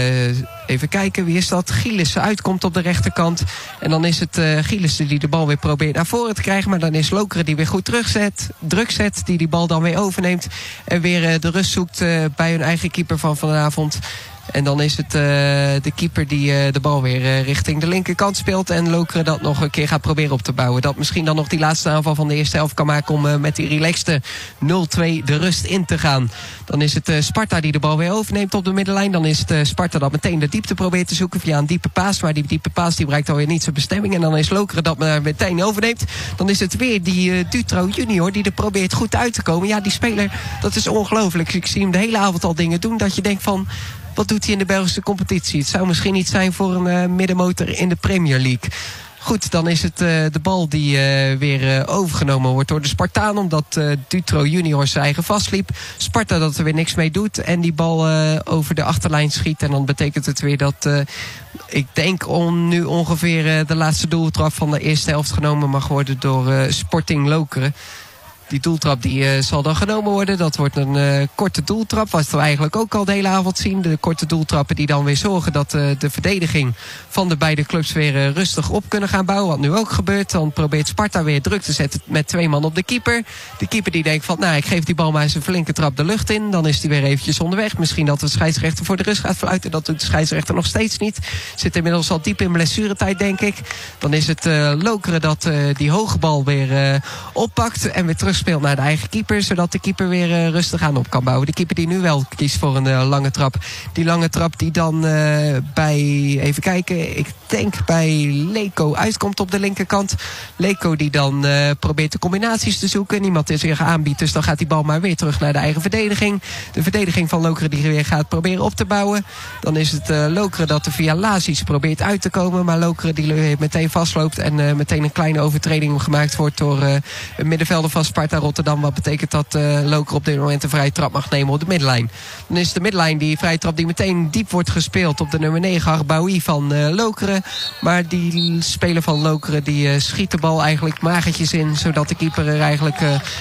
even kijken, wie is dat? Gielissen uitkomt op de rechterkant. En dan is het Gielissen die de bal weer probeert naar voren te krijgen. Maar dan is Lokeren die weer goed druk zet. Die bal dan weer overneemt. En weer de rust zoekt bij hun eigen keeper van vanavond. En dan is het de keeper die de bal weer richting de linkerkant speelt. En Lokeren dat nog een keer gaat proberen op te bouwen. Dat misschien dan nog die laatste aanval van de eerste helft kan maken om met die relaxte 0-2 de rust in te gaan. Dan is het Sparta die de bal weer overneemt op de middenlijn. Dan is het Sparta dat meteen de diepte probeert te zoeken via een diepe paas. Maar die diepe paas die bereikt alweer niet zijn bestemming. En dan is Lokeren dat meteen overneemt. Dan is het weer die Dutro junior die er probeert goed uit te komen. Ja, die speler, dat is ongelooflijk. Ik zie hem de hele avond al dingen doen dat je denkt van... Wat doet hij in de Belgische competitie? Het zou misschien niet zijn voor een middenmotor in de Premier League. Goed, dan is het de bal die weer overgenomen wordt door de Spartaan. Omdat Dutro junior zijn eigen vastliep. Sparta dat er weer niks mee doet. En die bal over de achterlijn schiet. En dan betekent het weer dat... ik denk nu ongeveer de laatste doeltrap van de eerste helft genomen mag worden door Sporting Lokeren. Die doeltrap die zal dan genomen worden. Dat wordt een korte doeltrap. Wat we eigenlijk ook al de hele avond zien. De korte doeltrappen die dan weer zorgen dat de verdediging van de beide clubs weer rustig op kunnen gaan bouwen. Wat nu ook gebeurt. Dan probeert Sparta weer druk te zetten met 2 man op de keeper. De keeper die denkt van, nou, ik geef die bal maar eens een flinke trap de lucht in. Dan is die weer eventjes onderweg. Misschien dat de scheidsrechter voor de rust gaat fluiten. Dat doet de scheidsrechter nog steeds niet. Zit inmiddels al diep in blessuretijd, denk ik. Dan is het Lokeren dat die hoge bal weer oppakt en weer terug speelt naar de eigen keeper, zodat de keeper weer rustig aan op kan bouwen. De keeper die nu wel kiest voor een lange trap. Die lange trap die dan bij, even kijken, ik denk bij Leko uitkomt op de linkerkant. Leko die dan probeert de combinaties te zoeken. Niemand is zich aanbiedt, dus dan gaat die bal maar weer terug naar de eigen verdediging. De verdediging van Lokeren die weer gaat proberen op te bouwen. Dan is het Lokeren dat er via Lazic probeert uit te komen, maar Lokeren die meteen vastloopt en meteen een kleine overtreding gemaakt wordt door een middenvelder van Sparta Rotterdam. Wat betekent dat Lokeren op dit moment een vrije trap mag nemen op de middenlijn. Dan is de middenlijn die vrije trap die meteen diep wordt gespeeld op de nummer 9 Arbaoui van Lokeren. Maar die speler van Lokeren die schiet de bal eigenlijk magertjes in, zodat de keeper er eigenlijk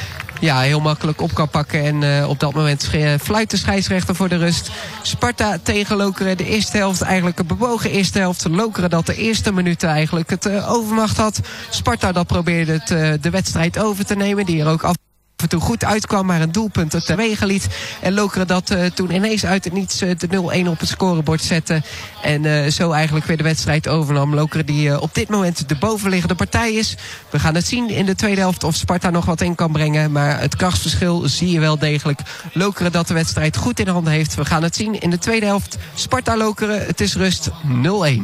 heel makkelijk op kan pakken. En op dat moment fluit de scheidsrechter voor de rust. Sparta tegen Lokeren. De eerste helft eigenlijk een bewogen eerste helft. Lokeren dat de eerste minuten eigenlijk het overmacht had. Sparta dat probeerde de wedstrijd over te nemen. Die er ook af en toe goed uitkwam, maar een doelpunt het teweeg liet. En Lokeren dat toen ineens uit het niets de 0-1 op het scorebord zette. En zo eigenlijk weer de wedstrijd overnam. Lokeren die op dit moment de bovenliggende partij is. We gaan het zien in de tweede helft of Sparta nog wat in kan brengen. Maar het krachtsverschil zie je wel degelijk. Lokeren dat de wedstrijd goed in handen heeft. We gaan het zien in de tweede helft. Sparta Lokeren, het is rust 0-1.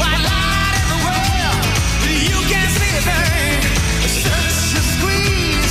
Squeeze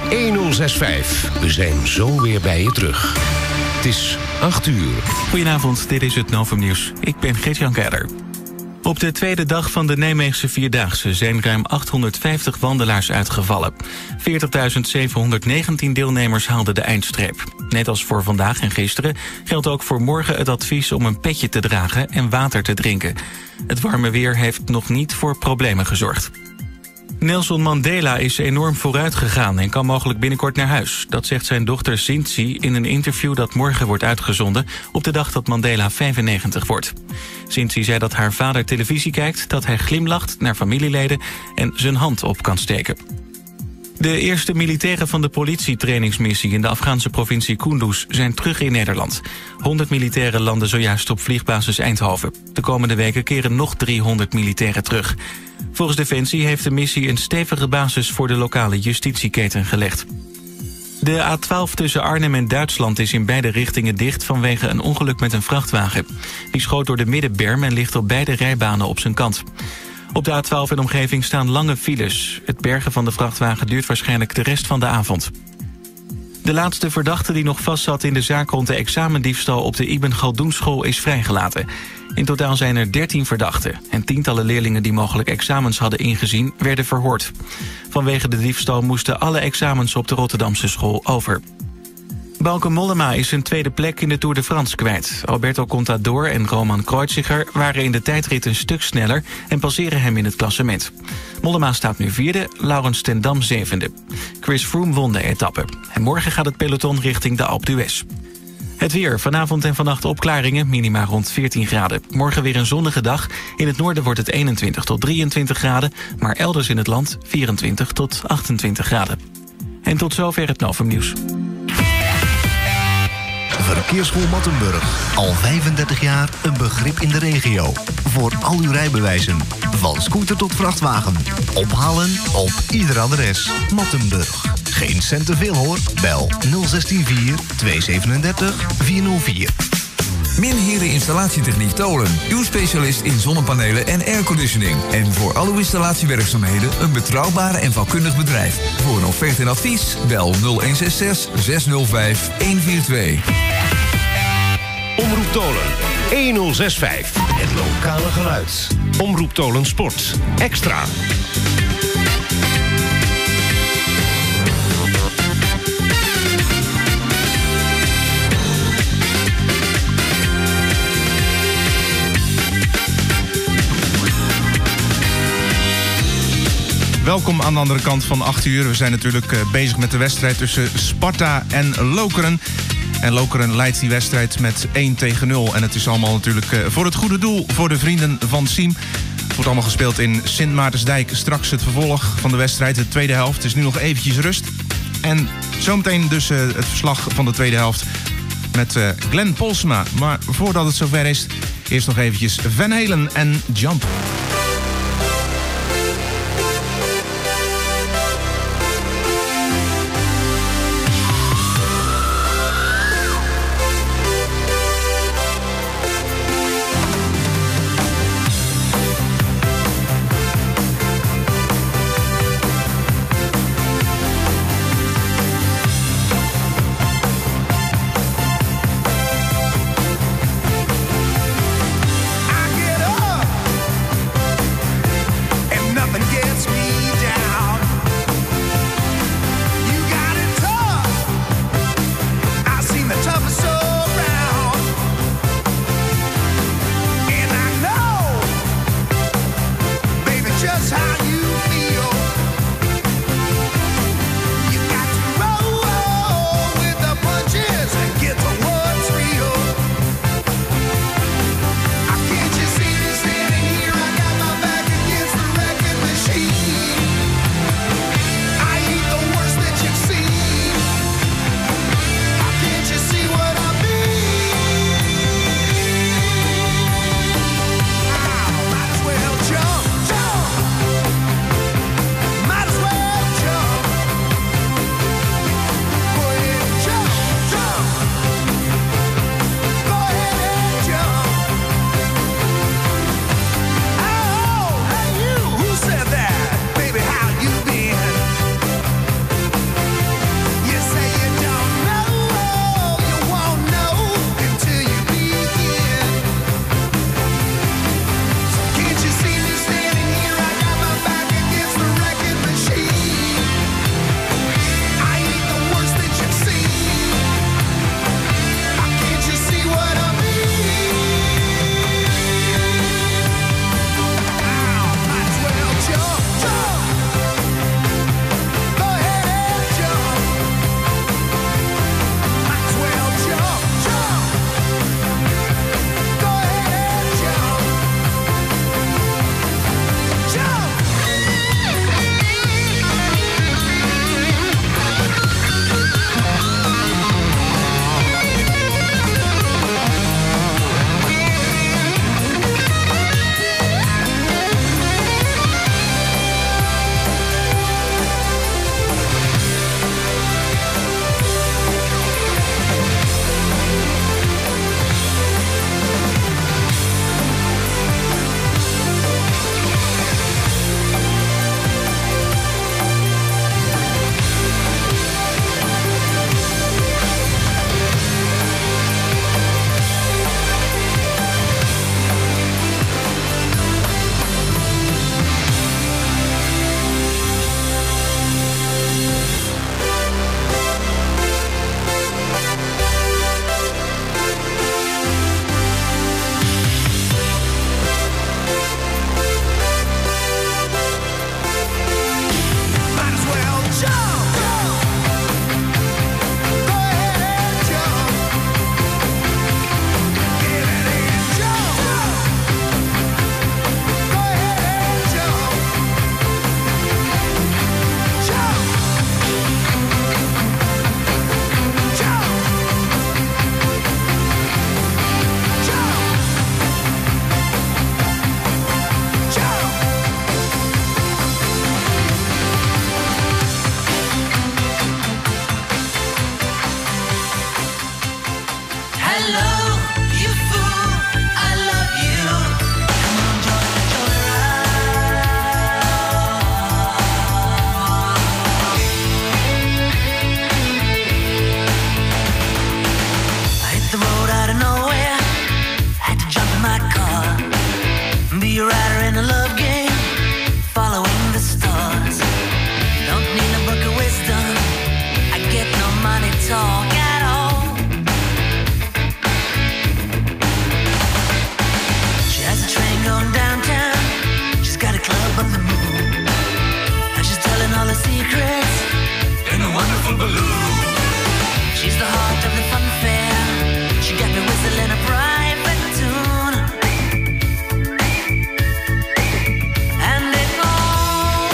1065. We zijn zo weer bij je terug. Het is 8 uur. Goedenavond, dit is het Novum Nieuws. Ik ben Geert-Jan Keiler. Op de tweede dag van de Nijmeegse Vierdaagse zijn ruim 850 wandelaars uitgevallen. 40.719 deelnemers haalden de eindstreep. Net als voor vandaag en gisteren geldt ook voor morgen het advies om een petje te dragen en water te drinken. Het warme weer heeft nog niet voor problemen gezorgd. Nelson Mandela is enorm vooruit gegaan en kan mogelijk binnenkort naar huis. Dat zegt zijn dochter Cynthia in een interview dat morgen wordt uitgezonden op de dag dat Mandela 95 wordt. Cynthia zei dat haar vader televisie kijkt, dat hij glimlacht naar familieleden en zijn hand op kan steken. De eerste militairen van de politietrainingsmissie in de Afghaanse provincie Kunduz zijn terug in Nederland. 100 militairen landen zojuist op vliegbasis Eindhoven. De komende weken keren nog 300 militairen terug. Volgens Defensie heeft de missie een stevige basis voor de lokale justitieketen gelegd. De A12 tussen Arnhem en Duitsland is in beide richtingen dicht vanwege een ongeluk met een vrachtwagen. Die schoot door de middenberm en ligt op beide rijbanen op zijn kant. Op de A12 en omgeving staan lange files. Het bergen van de vrachtwagen duurt waarschijnlijk de rest van de avond. De laatste verdachte die nog vastzat in de zaak rond de examendiefstal op de Ibn Galdoen school is vrijgelaten. In totaal zijn er 13 verdachten en tientallen leerlingen die mogelijk examens hadden ingezien werden verhoord. Vanwege de diefstal moesten alle examens op de Rotterdamse school over. Bauke Mollema is zijn tweede plek in de Tour de France kwijt. Alberto Contador en Roman Kreuziger waren in de tijdrit een stuk sneller en passeren hem in het klassement. Mollema staat nu vierde, Laurens ten Dam zevende. Chris Froome won de etappe. En morgen gaat het peloton richting de Alpe d'Huez. Het weer. Vanavond en vannacht opklaringen, minima rond 14 graden. Morgen weer een zonnige dag. In het noorden wordt het 21 tot 23 graden, maar elders in het land 24 tot 28 graden. En tot zover het Novum Nieuws. Verkeersschool Mattenburg. Al 35 jaar een begrip in de regio. Voor al uw rijbewijzen. Van scooter tot vrachtwagen. Ophalen op ieder adres. Mattenburg. Geen cent te veel hoor. Bel 0164 237 404. Minheren Installatietechniek Tolen. Uw specialist in zonnepanelen en airconditioning. En voor al uw installatiewerkzaamheden een betrouwbare en vakkundig bedrijf. Voor een offerte en advies bel 0166 605 142. Omroep Tolen 1065. Het lokale geluid. Omroep Tolen Sport. Extra. Welkom aan de andere kant van 8 uur. We zijn natuurlijk bezig met de wedstrijd tussen Sparta en Lokeren. En Lokeren leidt die wedstrijd met 1-0. En het is allemaal natuurlijk voor het goede doel, voor de vrienden van Siem. Het wordt allemaal gespeeld in Sint Maartensdijk. Straks het vervolg van de wedstrijd, de tweede helft. Het is nu nog eventjes rust. En zometeen dus het verslag van de tweede helft met Glenn Polsma. Maar voordat het zover is, eerst nog eventjes Van Halen en Jump. Hello, you fool, I love you. Come on, join the joyride. I hit the road out of nowhere, had to jump in my car, be a rider in a love game, following the stars. Don't need a book of wisdom, I get no money talk at all. She has a train going downtown, she's got a club on the moon, and she's telling all her secrets in a wonderful balloon. She's the heart of the fun fair, she got me whistling a private tune. And it all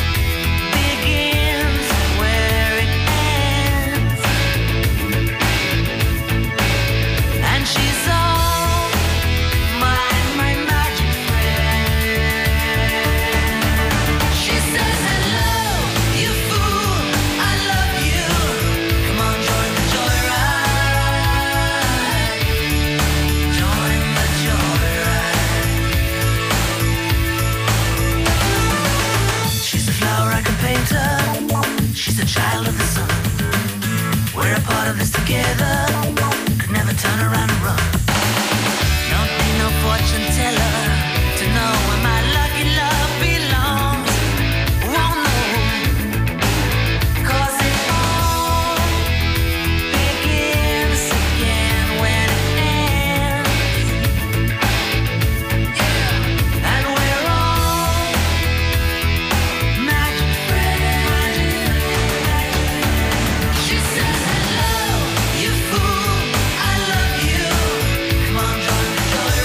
begins where it ends. And she's all my magic friend. She says, hello, you fool, I love you. Come on, join the joyride. Join the joyride. She's a flower I can paint her. She's a child of the sun. We're a part of this together. Could never turn around and run. Don't need no fortune teller to know where my lucky love belongs. Won't know, 'cause it all begins again when it ends. And we're all magic friends. She says, hello, you fool, I love you. Come on, join the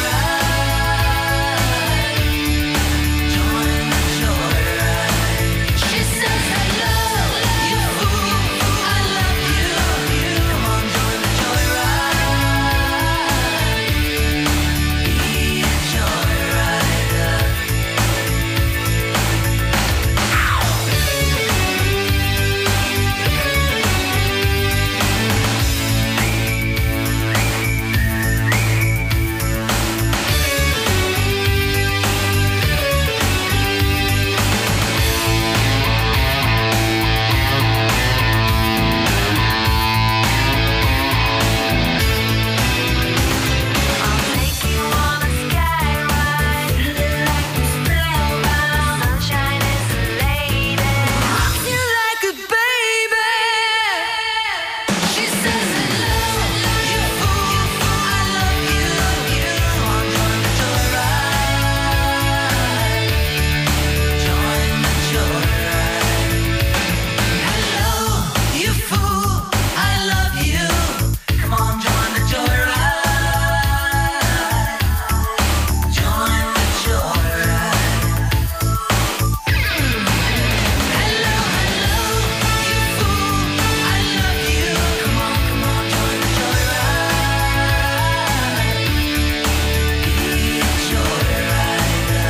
joyride. Join the joyride. She says, hello, you fool, I love you. Come on, join the joyride. Be a joyrider. I'll take you on a skyride, like a spellbound. Sunshine is a lady, rock you like a baby. She says, hello, you fool, I love you. Come on, join the joyride. Join the joyride. Hello, you fool, I love you. Come on, join the joyride. Join the joyride. Hello, you fool, I love you. Come on, join the joyride. Be a joyrider.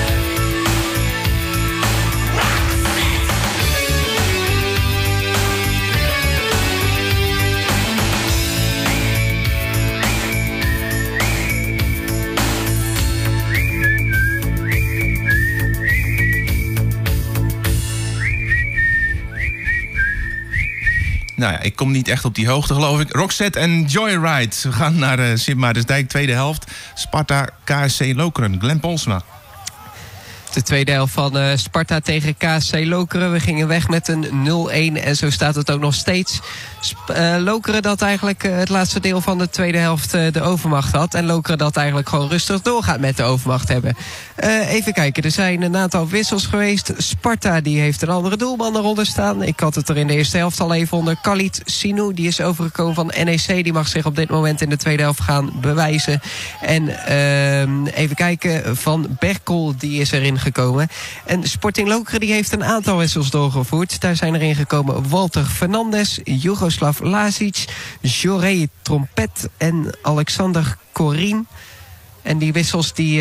Nou ja, ik kom niet echt op die hoogte, geloof ik. Roxette en Joyride. We gaan naar Sint Maartensdijk, tweede helft. Sparta, KSC Lokeren. Glenn Polsma. De tweede helft van Sparta tegen KSC Lokeren. We gingen weg met een 0-1 en zo staat het ook nog steeds. Lokeren dat eigenlijk het laatste deel van de tweede helft de overmacht had. En Lokeren dat eigenlijk gewoon rustig doorgaat met de overmacht hebben. Even kijken, er zijn een aantal wissels geweest. Sparta die heeft een andere doelman eronder staan. Ik had het er in de eerste helft al even onder. Khalid Sinou, die is overgekomen van NEC. Die mag zich op dit moment in de tweede helft gaan bewijzen. En even kijken, Van Berkel die is erin gekomen. En Sporting Lokeren die heeft een aantal wissels doorgevoerd. Daar zijn erin gekomen Walter Fernandes, Jugoslav Lazic, Joré Trompet en Alexander Korin. En die wissels die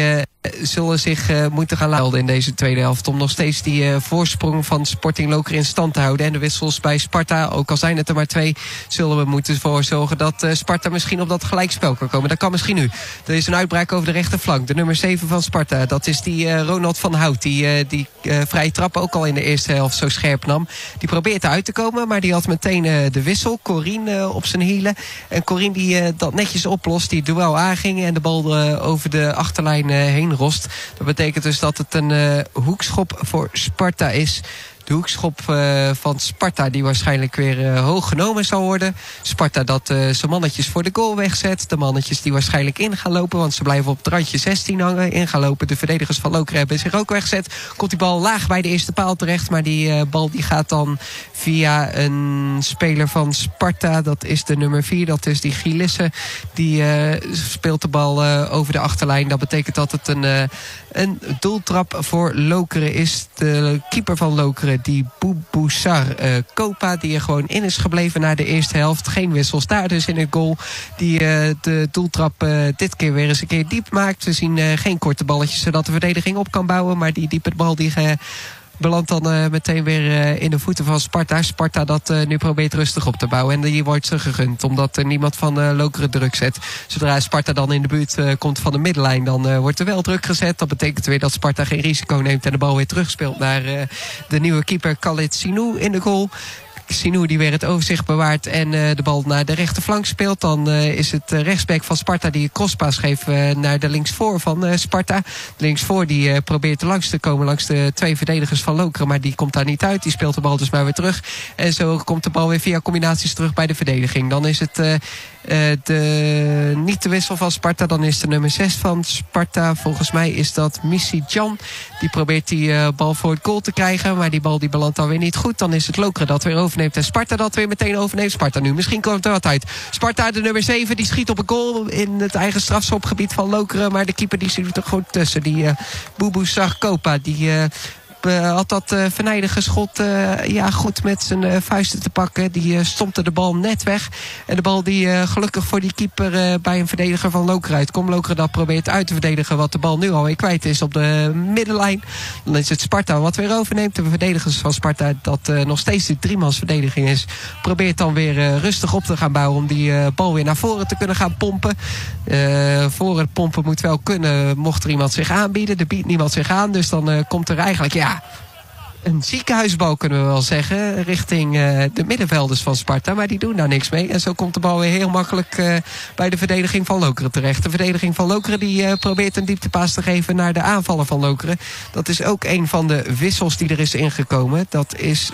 zullen zich moeten gaan melden in deze tweede helft. Om nog steeds die voorsprong van Sporting Lokeren in stand te houden. En de wissels bij Sparta, ook al zijn het er maar 2... zullen we moeten voor zorgen dat Sparta misschien op dat gelijkspel kan komen. Dat kan misschien nu. Er is een uitbraak over de rechterflank. De nummer 7 van Sparta, dat is die Ronald van Hout. Die vrije trap ook al in de eerste helft zo scherp nam. Die probeert eruit te komen, maar die had meteen de wissel. Corine op zijn hielen. En Corine die dat netjes oplost, die duel aanging en de bal over de achterlijn heen rost. Dat betekent dus dat het een hoekschop voor Sparta is. De hoekschop van Sparta die waarschijnlijk weer hoog genomen zal worden. Sparta dat zijn mannetjes voor de goal wegzet. De mannetjes die waarschijnlijk in gaan lopen, want ze blijven op het randje 16 hangen. In gaan lopen. De verdedigers van Lokeren hebben zich ook weggezet. Komt die bal laag bij de eerste paal terecht. Maar die bal die gaat dan via een speler van Sparta. Dat is de nummer 4. Dat is die Gilisse. Die speelt de bal over de achterlijn. Dat betekent dat het een doeltrap voor Lokeren is. De keeper van Lokeren, die Bouboussar Kopa, die er gewoon in is gebleven na de eerste helft. Geen wissels daar dus in het goal. Die de doeltrap dit keer weer eens een keer diep maakt. We zien geen korte balletjes zodat de verdediging op kan bouwen. Maar die diepe bal die belandt dan meteen weer in de voeten van Sparta. Sparta dat nu probeert rustig op te bouwen. En die wordt ze gegund, omdat niemand van Lokeren druk zet. Zodra Sparta dan in de buurt komt van de middenlijn, dan wordt er wel druk gezet. Dat betekent weer dat Sparta geen risico neemt en de bal weer terugspeelt naar de nieuwe keeper Khalid Sinou in de goal. Sinou die weer het overzicht bewaart en de bal naar de rechterflank speelt. Dan is het rechtsback van Sparta die een crosspaas geeft naar de linksvoor van Sparta. De linksvoor die probeert er langs te komen langs de 2 verdedigers van Lokeren, maar die komt daar niet uit. Die speelt de bal dus maar weer terug. En zo komt de bal weer via combinaties terug bij de verdediging. Dan is het niet de wissel van Sparta, dan is de nummer 6 van Sparta. Volgens mij is dat Missy Jan. Die probeert die bal voor het goal te krijgen, maar die bal die belandt dan weer niet goed. Dan is het Lokeren dat weer overneemt en Sparta dat weer meteen overneemt. Sparta nu, misschien komt er wat uit. Sparta, de nummer 7, die schiet op een goal in het eigen strafschopgebied van Lokeren, maar de keeper die zit er goed tussen. Die Bouboussar Kopa, die had dat venijnige schot goed met zijn vuisten te pakken. Die stompte de bal net weg. En de bal die gelukkig voor die keeper bij een verdediger van Lokeren uitkomt. Lokeren dat probeert uit te verdedigen, wat de bal nu alweer kwijt is op de middenlijn. Dan is het Sparta wat weer overneemt. De verdedigers van Sparta, dat nog steeds de 3-mansverdediging is, probeert dan weer rustig op te gaan bouwen om die bal weer naar voren te kunnen gaan pompen. Voor het pompen moet wel kunnen, mocht er iemand zich aanbieden. Er biedt niemand zich aan, dus dan komt er eigenlijk een ziekenhuisbal, kunnen we wel zeggen, richting de middenvelders van Sparta. Maar die doen daar niks mee. En zo komt de bal weer heel makkelijk bij de verdediging van Lokeren terecht. De verdediging van Lokeren die probeert een dieptepaas te geven naar de aanvaller van Lokeren. Dat is ook een van de wissels die er is ingekomen. Dat is,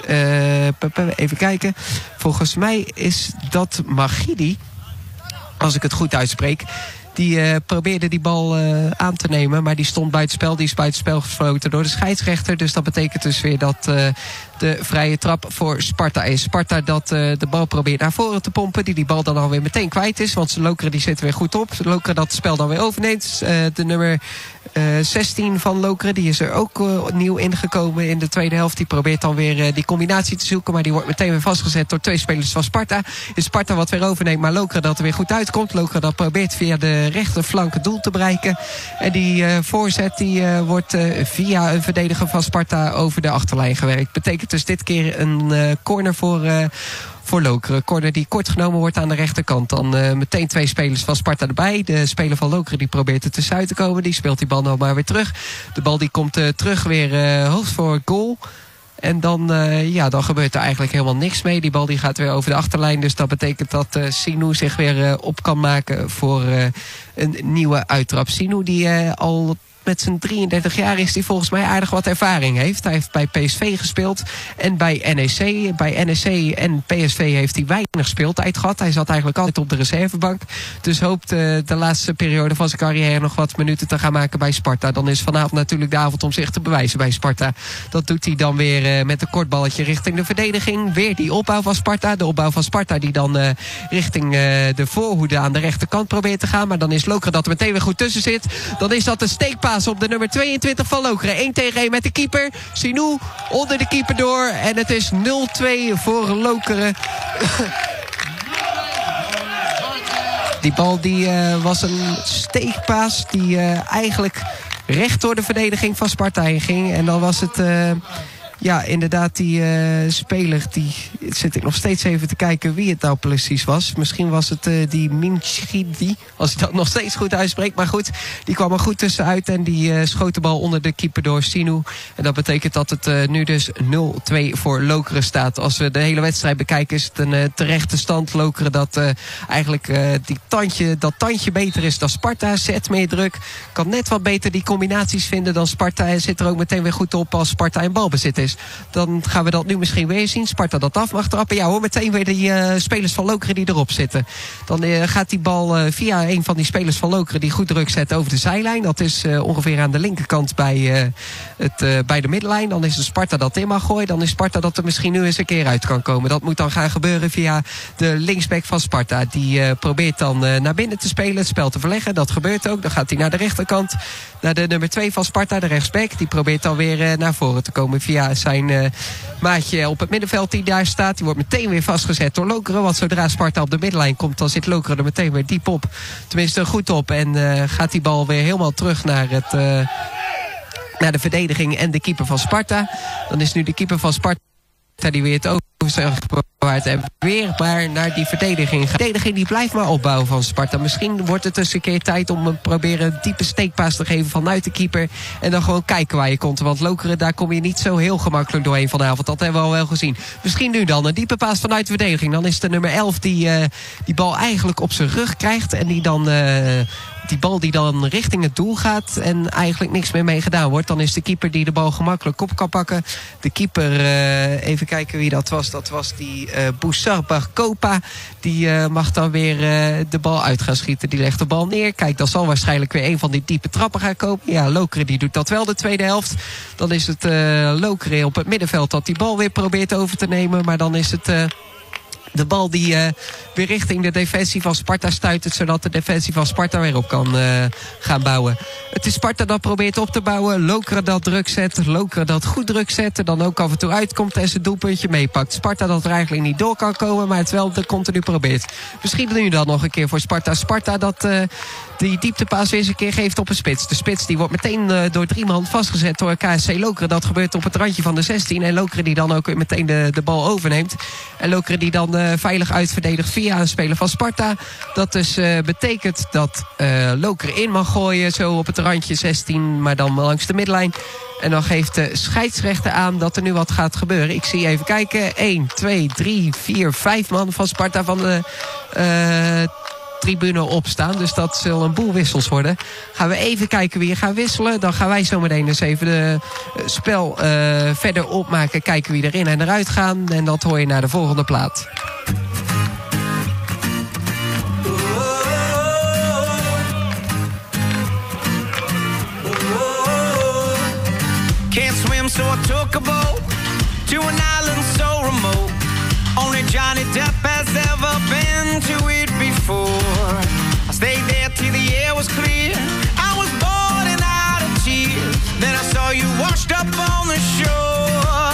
even kijken, volgens mij is dat Magidi, als ik het goed uitspreek. Die probeerde die bal aan te nemen, maar die stond buitenspel. Die is buitenspel gefloten door de scheidsrechter. Dus dat betekent dus weer dat de vrije trap voor Sparta is. Sparta dat de bal probeert naar voren te pompen. Die bal dan alweer meteen kwijt is, want Lokeren die zit weer goed op. Lokeren dat het spel dan weer overneemt. De nummer 16 van Lokeren, die is er ook nieuw ingekomen in de tweede helft. Die probeert dan weer die combinatie te zoeken, maar die wordt meteen weer vastgezet door 2 spelers van Sparta. Is Sparta wat weer overneemt, maar Lokeren dat er weer goed uitkomt. Lokeren dat probeert via de rechterflank het doel te bereiken. En die voorzet die wordt via een verdediger van Sparta over de achterlijn gewerkt. Betekent dus dit keer een corner voor Lokeren. Corner die kort genomen wordt aan de rechterkant. Dan meteen 2 spelers van Sparta erbij. De speler van Lokeren die probeert er tussenuit te komen. Die speelt die bal nou maar weer terug. De bal die komt terug weer hoogst voor het goal. En dan gebeurt er eigenlijk helemaal niks mee. Die bal die gaat weer over de achterlijn. Dus dat betekent dat Sinou zich weer op kan maken voor een nieuwe uittrap. Sinou die al met zijn 33 jaar is die volgens mij aardig wat ervaring heeft. Hij heeft bij PSV gespeeld en bij NEC. Bij NEC en PSV heeft hij weinig speeltijd gehad. Hij zat eigenlijk altijd op de reservebank. Dus hoopt de laatste periode van zijn carrière nog wat minuten te gaan maken bij Sparta. Dan is vanavond natuurlijk de avond om zich te bewijzen bij Sparta. Dat doet hij dan weer met een kort balletje richting de verdediging. Weer die opbouw van Sparta. De opbouw van Sparta die dan richting de voorhoede aan de rechterkant probeert te gaan. Maar dan is Lokeren dat er meteen weer goed tussen zit. Dan is dat de steekpaas op de nummer 22 van Lokeren. 1 tegen 1 met de keeper. Sinou onder de keeper door. En het is 0-2 voor Lokeren. Die bal die was een steekpaas die eigenlijk recht door de verdediging van Sparta heen ging. En dan was het... Ja, inderdaad, die speler, die zit ik nog steeds even te kijken wie het nou precies was. Misschien was het die Minchidi, als ik dat nog steeds goed uitspreek. Maar goed, die kwam er goed tussenuit en die schoot de bal onder de keeper door Sinu. En dat betekent dat het nu dus 0-2 voor Lokeren staat. Als we de hele wedstrijd bekijken is het een terechte stand. Lokeren dat eigenlijk dat tandje beter is dan Sparta. Zet meer druk, kan net wat beter die combinaties vinden dan Sparta. En zit er ook meteen weer goed op als Sparta in balbezit is. Dan gaan we dat nu misschien weer zien. Sparta dat af mag trappen. Ja hoor, meteen weer die spelers van Lokeren die erop zitten. Dan gaat die bal via een van die spelers van Lokeren die goed druk zet over de zijlijn. Dat is ongeveer aan de linkerkant bij de middenlijn. Dan is het Sparta dat in mag gooien. Dan is Sparta dat er misschien nu eens een keer uit kan komen. Dat moet dan gaan gebeuren via de linksback van Sparta. Die probeert dan naar binnen te spelen, het spel te verleggen. Dat gebeurt ook. Dan gaat hij naar de rechterkant. Naar de nummer 2 van Sparta, de rechtsback. Die probeert dan weer naar voren te komen via zijn maatje op het middenveld die daar staat. Die wordt meteen weer vastgezet door Lokeren. Want zodra Sparta op de middenlijn komt, dan zit Lokeren er meteen weer diep op. Tenminste goed op. En gaat die bal weer helemaal terug naar de verdediging en de keeper van Sparta. Dan is nu de keeper van Sparta die weer het overzicht bewaart en weer maar naar die verdediging gaat. De verdediging die blijft maar opbouwen van Sparta. Misschien wordt het dus een keer tijd om proberen een diepe steekpaas te geven vanuit de keeper. En dan gewoon kijken waar je komt. Want Lokeren, daar kom je niet zo heel gemakkelijk doorheen vanavond. Dat hebben we al wel gezien. Misschien nu dan een diepe paas vanuit de verdediging. Dan is de nummer 11 die bal eigenlijk op zijn rug krijgt. En die dan... Die bal die dan richting het doel gaat en eigenlijk niks meer mee gedaan wordt. Dan is de keeper die de bal gemakkelijk op kan pakken. De keeper, even kijken wie dat was. Dat was die Boussard Barcopa. Die mag dan weer de bal uit gaan schieten. Die legt de bal neer. Kijk, dan zal waarschijnlijk weer een van die diepe trappen gaan komen. Ja, Lokeren die doet dat wel de tweede helft. Dan is het Lokeren op het middenveld dat die bal weer probeert over te nemen. Maar dan is het... De bal die weer richting de defensie van Sparta stuitert, zodat de defensie van Sparta weer op kan gaan bouwen. Het is Sparta dat probeert op te bouwen. Lokeren dat druk zet. Lokeren dat goed druk zet. En dan ook af en toe uitkomt en zijn doelpuntje meepakt. Sparta dat er eigenlijk niet door kan komen, maar het wel de continu probeert. Misschien nu dan nog een keer voor Sparta. Sparta dat... die dieptepaas weer eens een keer geeft op een spits. De spits die wordt meteen door 3 man vastgezet door KSC Lokeren. Dat gebeurt op het randje van de 16. En Lokeren die dan ook meteen de bal overneemt. En Lokeren die dan veilig uitverdedigt via een speler van Sparta. Dat dus betekent dat Lokeren in mag gooien. Zo op het randje 16, maar dan langs de middenlijn. En dan geeft de scheidsrechter aan dat er nu wat gaat gebeuren. Ik zie even kijken. 1, 2, 3, 4, 5 man van Sparta van de... tribune opstaan. Dus dat zal een boel wissels worden. Gaan we even kijken wie er gaat wisselen. Dan gaan wij zometeen eens even de spel verder opmaken. Kijken wie erin en eruit gaan. En dat hoor je naar de volgende plaat. Can't swim, so I took a boat to an island so remote. Only Johnny Depp has ever been to it before. I stayed there till the air was clear. I was bored and out of tears. Then I saw you washed up on the shore.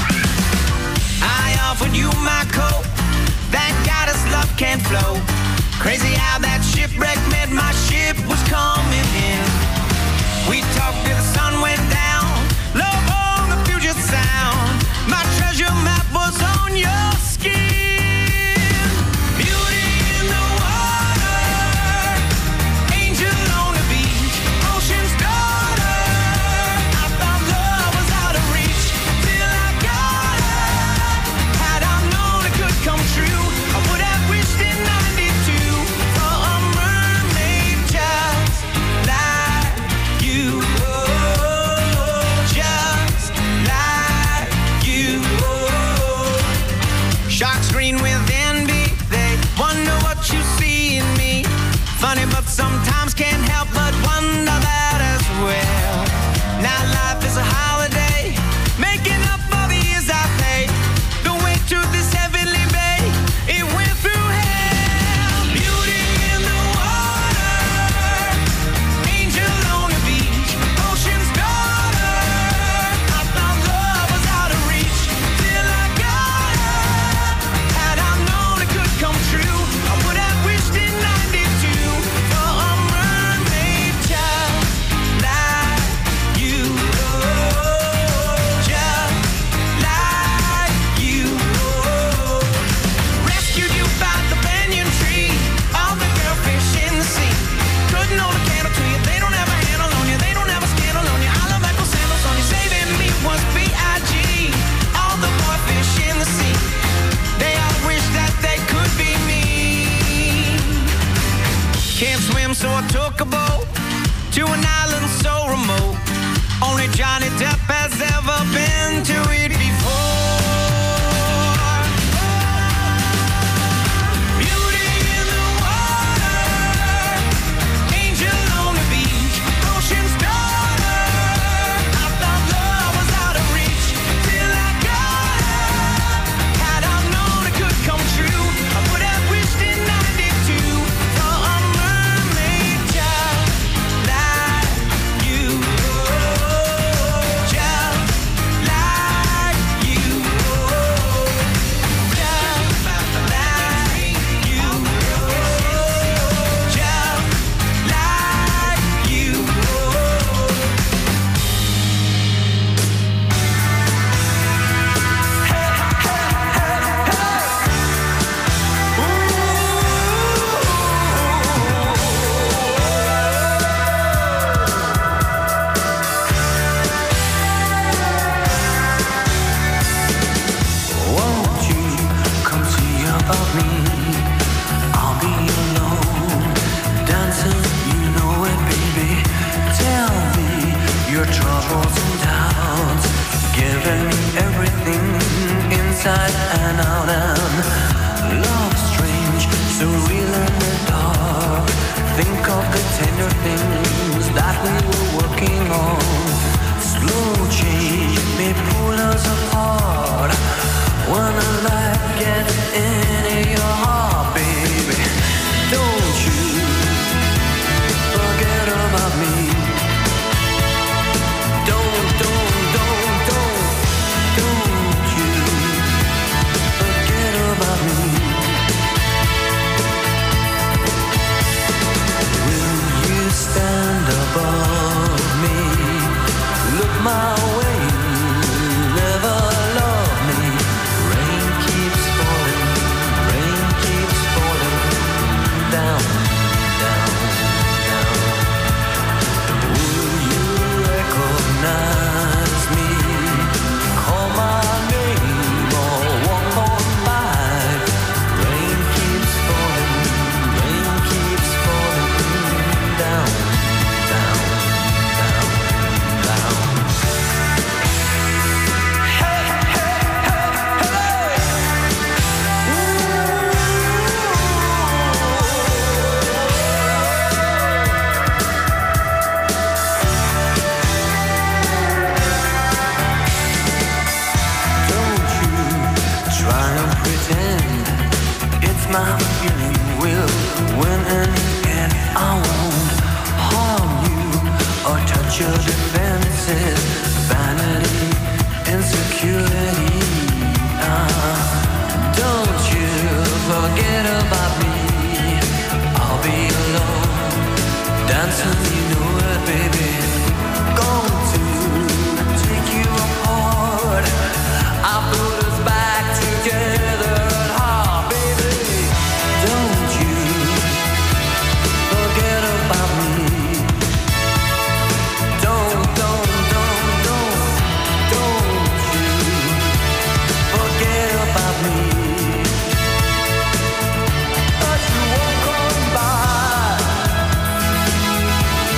I offered you my coat. Thank God his love can't flow. Crazy how that shipwreck meant my ship was coming in. We talked till the sun went down. Love on the Puget Sound. My treasure map was on your skin. Beauty in the water, angel on the beach, ocean's daughter. I thought love was out of reach till I got her. Had I known it could come true, I would have wished in '92 for a mermaid just like you. Just like you. Sharks green with envy, they wonder what you see in me. Funny, but sometimes can't help but wonder that as well. Now life is a holiday, making up for the years I paid. The way to this heavenly bay, it went through hell. Beauty in the water, angel on the beach, ocean's daughter. I thought love was out of reach till I got her. Had I known it could come true, I would have wished in '92 for a mermaid just like so I took a boat to an island so remote. Only Johnny Depp has ever been to it before. Beauty in the water, angel on the beach, ocean's daughter. I thought love was out of reach till I got her. Had I known it could come true, I would have wished in 92 for a mermaid child like you. Child like you. Child like you. Child like you. Won't you come see about me? I'll be alone, dancing, you know it, baby. Tell me your troubles and doubts, giving me everything inside and out. And love strange, so real in the dark. Think of the tender things that we were working on. Slow change may pull us apart. When a light gets into your heart, baby, don't you forget about me. Don't you forget about me. Will you stand above me? Look my way, never love me. Rain keeps falling down, down, down. Will you recognize me? Call my name or walk on by. Rain keeps falling down, down, down, down. Don't you try and pretend it's my feeling. Will win in the end. I won't harm you or touch your defenses. Vanity, insecurity. Don't you forget about me. I'll be alone, dancing, you know it, baby. Going to take you apart. I put us back together at heart, baby. Don't you forget about me. Don't you forget about me. But you won't come by.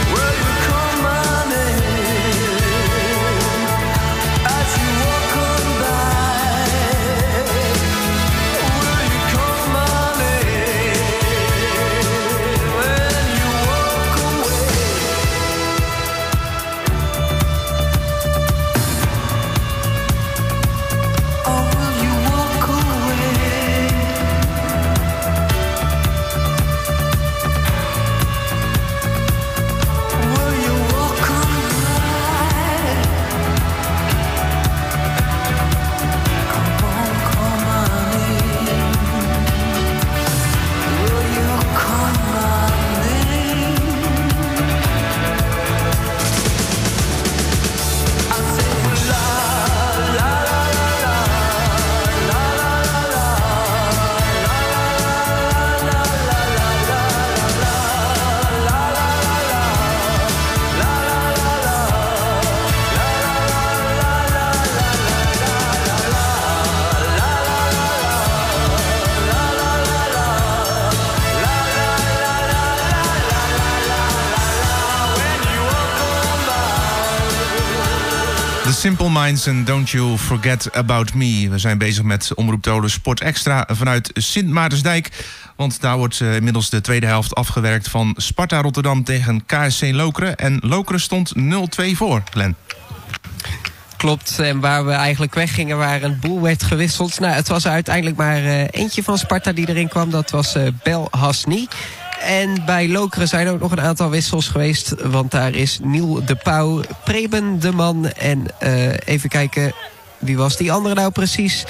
The Simple Minds and Don't You Forget About Me. We zijn bezig met Omroep Tolen Sport Extra vanuit Sint Maartensdijk. Want daar wordt inmiddels de tweede helft afgewerkt van Sparta Rotterdam tegen KSC Lokeren. En Lokeren stond 0-2 voor, Glenn. Klopt, en waar we eigenlijk weggingen, waar een boel werd gewisseld. Nou, het was er uiteindelijk maar eentje van Sparta die erin kwam. Dat was Bel Hasni. En bij Lokeren zijn ook nog een aantal wissels geweest. Want daar is Niel de Pauw, Preben de Man en even kijken, wie was die andere nou precies?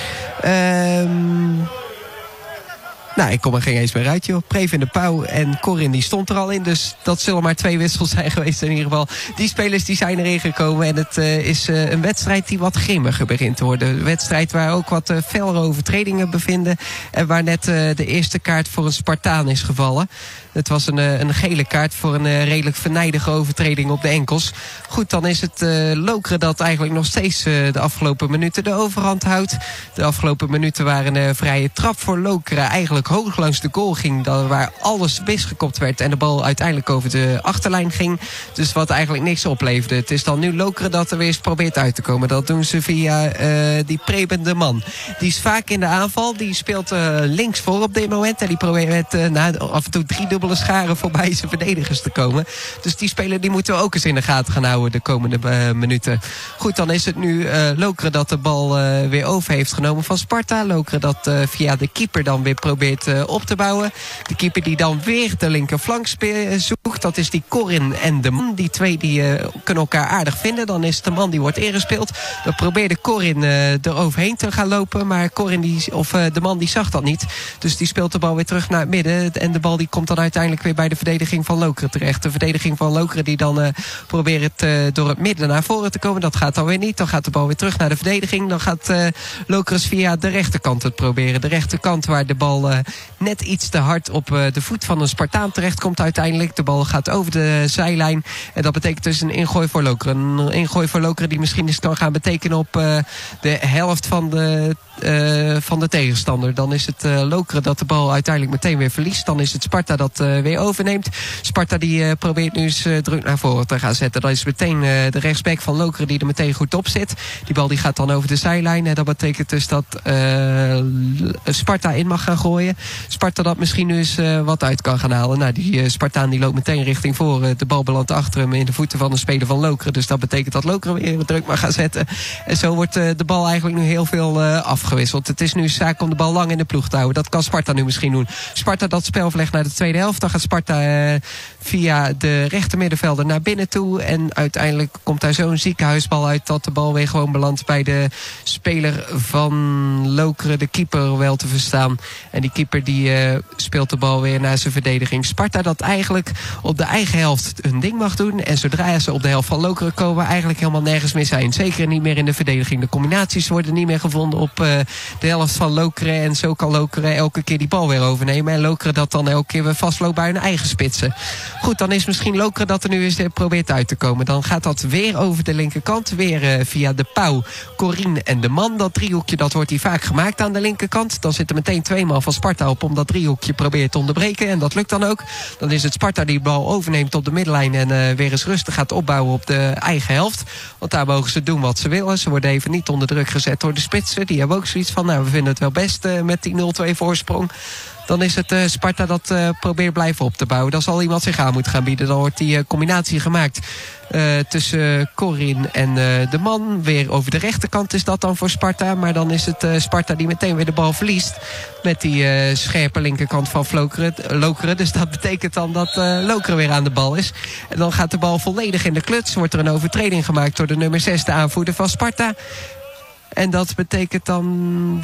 Nou, ik kom er geen eens meer uit, joh. Preben de Pauw en Corin, die stond er al in. Dus dat zullen maar 2 wissels zijn geweest in ieder geval. Die spelers die zijn erin gekomen. En het is een wedstrijd die wat grimmiger begint te worden. Een wedstrijd waar ook wat fellere overtredingen bevinden. En waar net de eerste kaart voor een Spartaan is gevallen. Het was een gele kaart voor een redelijk venijnige overtreding op de enkels. Goed, dan is het Lokeren dat eigenlijk nog steeds de afgelopen minuten de overhand houdt. De afgelopen minuten waren een vrije trap voor Lokeren eigenlijk hoog langs de goal ging. Waar alles misgekopt werd en de bal uiteindelijk over de achterlijn ging. Dus wat eigenlijk niks opleverde. Het is dan nu Lokeren dat er weer eens probeert uit te komen. Dat doen ze via die Preben de Man. Die is vaak in de aanval. Die speelt links voor op dit moment. En die probeert met af en toe 3 dubbele scharen voorbij zijn verdedigers te komen. Dus die speler die moeten we ook eens in de gaten gaan houden de komende minuten. Goed, dan is het nu Lokeren dat de bal weer over heeft genomen van Sparta. Lokeren dat via de keeper dan weer probeert op te bouwen. De keeper die dan weer de linkerflank zoekt. Dat is die Corin en de Man. Die twee die kunnen elkaar aardig vinden. Dan is de Man die wordt ingespeeld. Dan probeerde Corin eroverheen te gaan lopen. Maar Corin de Man die zag dat niet. Dus die speelt de bal weer terug naar het midden. En de bal die komt dan uiteindelijk weer bij de verdediging van Lokeren terecht. De verdediging van Lokeren die dan probeert door het midden naar voren te komen. Dat gaat dan weer niet. Dan gaat de bal weer terug naar de verdediging. Dan gaat Lokeren via de rechterkant het proberen. De rechterkant waar de bal net iets te hard op de voet van een Spartaan terecht komt uiteindelijk. De bal gaat over de zijlijn. En dat betekent dus een ingooi voor Lokeren. Een ingooi voor Lokeren die misschien eens kan gaan betekenen op de helft van de tegenstander. Dan is het Lokeren dat de bal uiteindelijk meteen weer verliest. Dan is het Sparta dat weer overneemt. Sparta die probeert nu eens druk naar voren te gaan zetten. Dat is meteen de rechtsback van Lokeren die er meteen goed op zit. Die bal die gaat dan over de zijlijn. En dat betekent dus dat Sparta in mag gaan gooien. Sparta dat misschien nu eens wat uit kan gaan halen. Nou, die Spartaan die loopt meteen richting voren. De bal belandt achter hem in de voeten van de speler van Lokeren. Dus dat betekent dat Lokeren weer druk mag gaan zetten. En zo wordt de bal eigenlijk nu heel veel afgewisseld. Het is nu zaak om de bal lang in de ploeg te houden. Dat kan Sparta nu misschien doen. Sparta dat spel verlegt naar de tweede helft. Dan gaat Sparta via de rechtermiddenvelder naar binnen toe. En uiteindelijk komt daar zo'n ziekenhuisbal uit dat de bal weer gewoon belandt bij de speler van Lokeren. De keeper wel te verstaan. En die keeper die speelt de bal weer naar zijn verdediging. Sparta dat eigenlijk op de eigen helft hun ding mag doen. En zodra ze op de helft van Lokeren komen, eigenlijk helemaal nergens meer zijn. Zeker niet meer in de verdediging. De combinaties worden niet meer gevonden op de helft van Lokeren. En zo kan Lokeren elke keer die bal weer overnemen. En Lokeren dat dan elke keer weer vastloopt bij hun eigen spitsen. Goed, dan is misschien Lokeren dat er nu eens probeert uit te komen. Dan gaat dat weer over de linkerkant. Weer via de Pauw, Corin en de Man. Dat driehoekje dat wordt hier vaak gemaakt aan de linkerkant. Dan zit er meteen 2 man van Sparta op om dat driehoekje probeert te onderbreken. En dat lukt dan ook. Dan is het Sparta die de bal overneemt op de middenlijn. En weer eens rustig gaat opbouwen op de eigen helft. Want daar mogen ze doen wat ze willen. Ze worden even niet onder druk gezet door de spitsen. Die hebben ook zoiets van, nou, we vinden het wel best met die 0-2 voorsprong. Dan is het Sparta dat probeert blijven op te bouwen. Dan zal iemand zich aan moeten gaan bieden. Dan wordt die combinatie gemaakt tussen Corin en de Man. Weer over de rechterkant is dat dan voor Sparta. Maar dan is het Sparta die meteen weer de bal verliest. Met die scherpe linkerkant van Lokeren. Dus dat betekent dan dat Lokeren weer aan de bal is. En dan gaat de bal volledig in de kluts. Wordt er een overtreding gemaakt door de nummer 6, de aanvoerder van Sparta. En dat betekent dan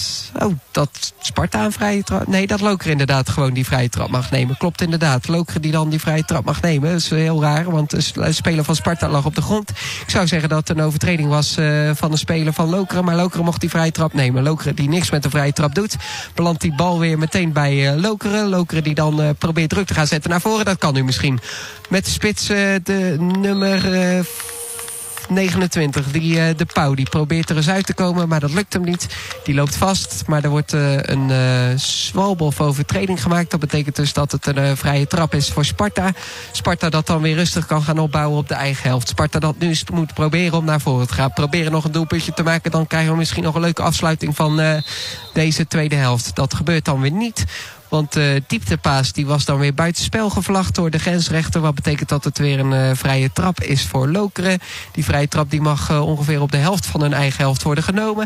dat Sparta een vrije trap... Nee, dat Lokeren inderdaad gewoon die vrije trap mag nemen. Klopt inderdaad. Lokeren die dan die vrije trap mag nemen. Dat is heel raar, want de speler van Sparta lag op de grond. Ik zou zeggen dat het een overtreding was van de speler van Lokeren. Maar Lokeren mocht die vrije trap nemen. Lokeren die niks met de vrije trap doet. Belandt die bal weer meteen bij Lokeren. Lokeren die dan probeert druk te gaan zetten naar voren. Dat kan nu misschien. Met de spits de nummer 29, de Pauw. Die probeert er eens uit te komen, maar dat lukt hem niet. Die loopt vast, maar er wordt een zwalbe of overtreding gemaakt. Dat betekent dus dat het een vrije trap is voor Sparta. Sparta dat dan weer rustig kan gaan opbouwen op de eigen helft. Sparta dat nu moet proberen om naar voren te gaan. Proberen nog een doelpuntje te maken. Dan krijgen we misschien nog een leuke afsluiting van deze tweede helft. Dat gebeurt dan weer niet. Want de dieptepaas die was dan weer buitenspel gevlacht door de grensrechter. Wat betekent dat het weer een vrije trap is voor Lokeren. Die vrije trap die mag ongeveer op de helft van hun eigen helft worden genomen.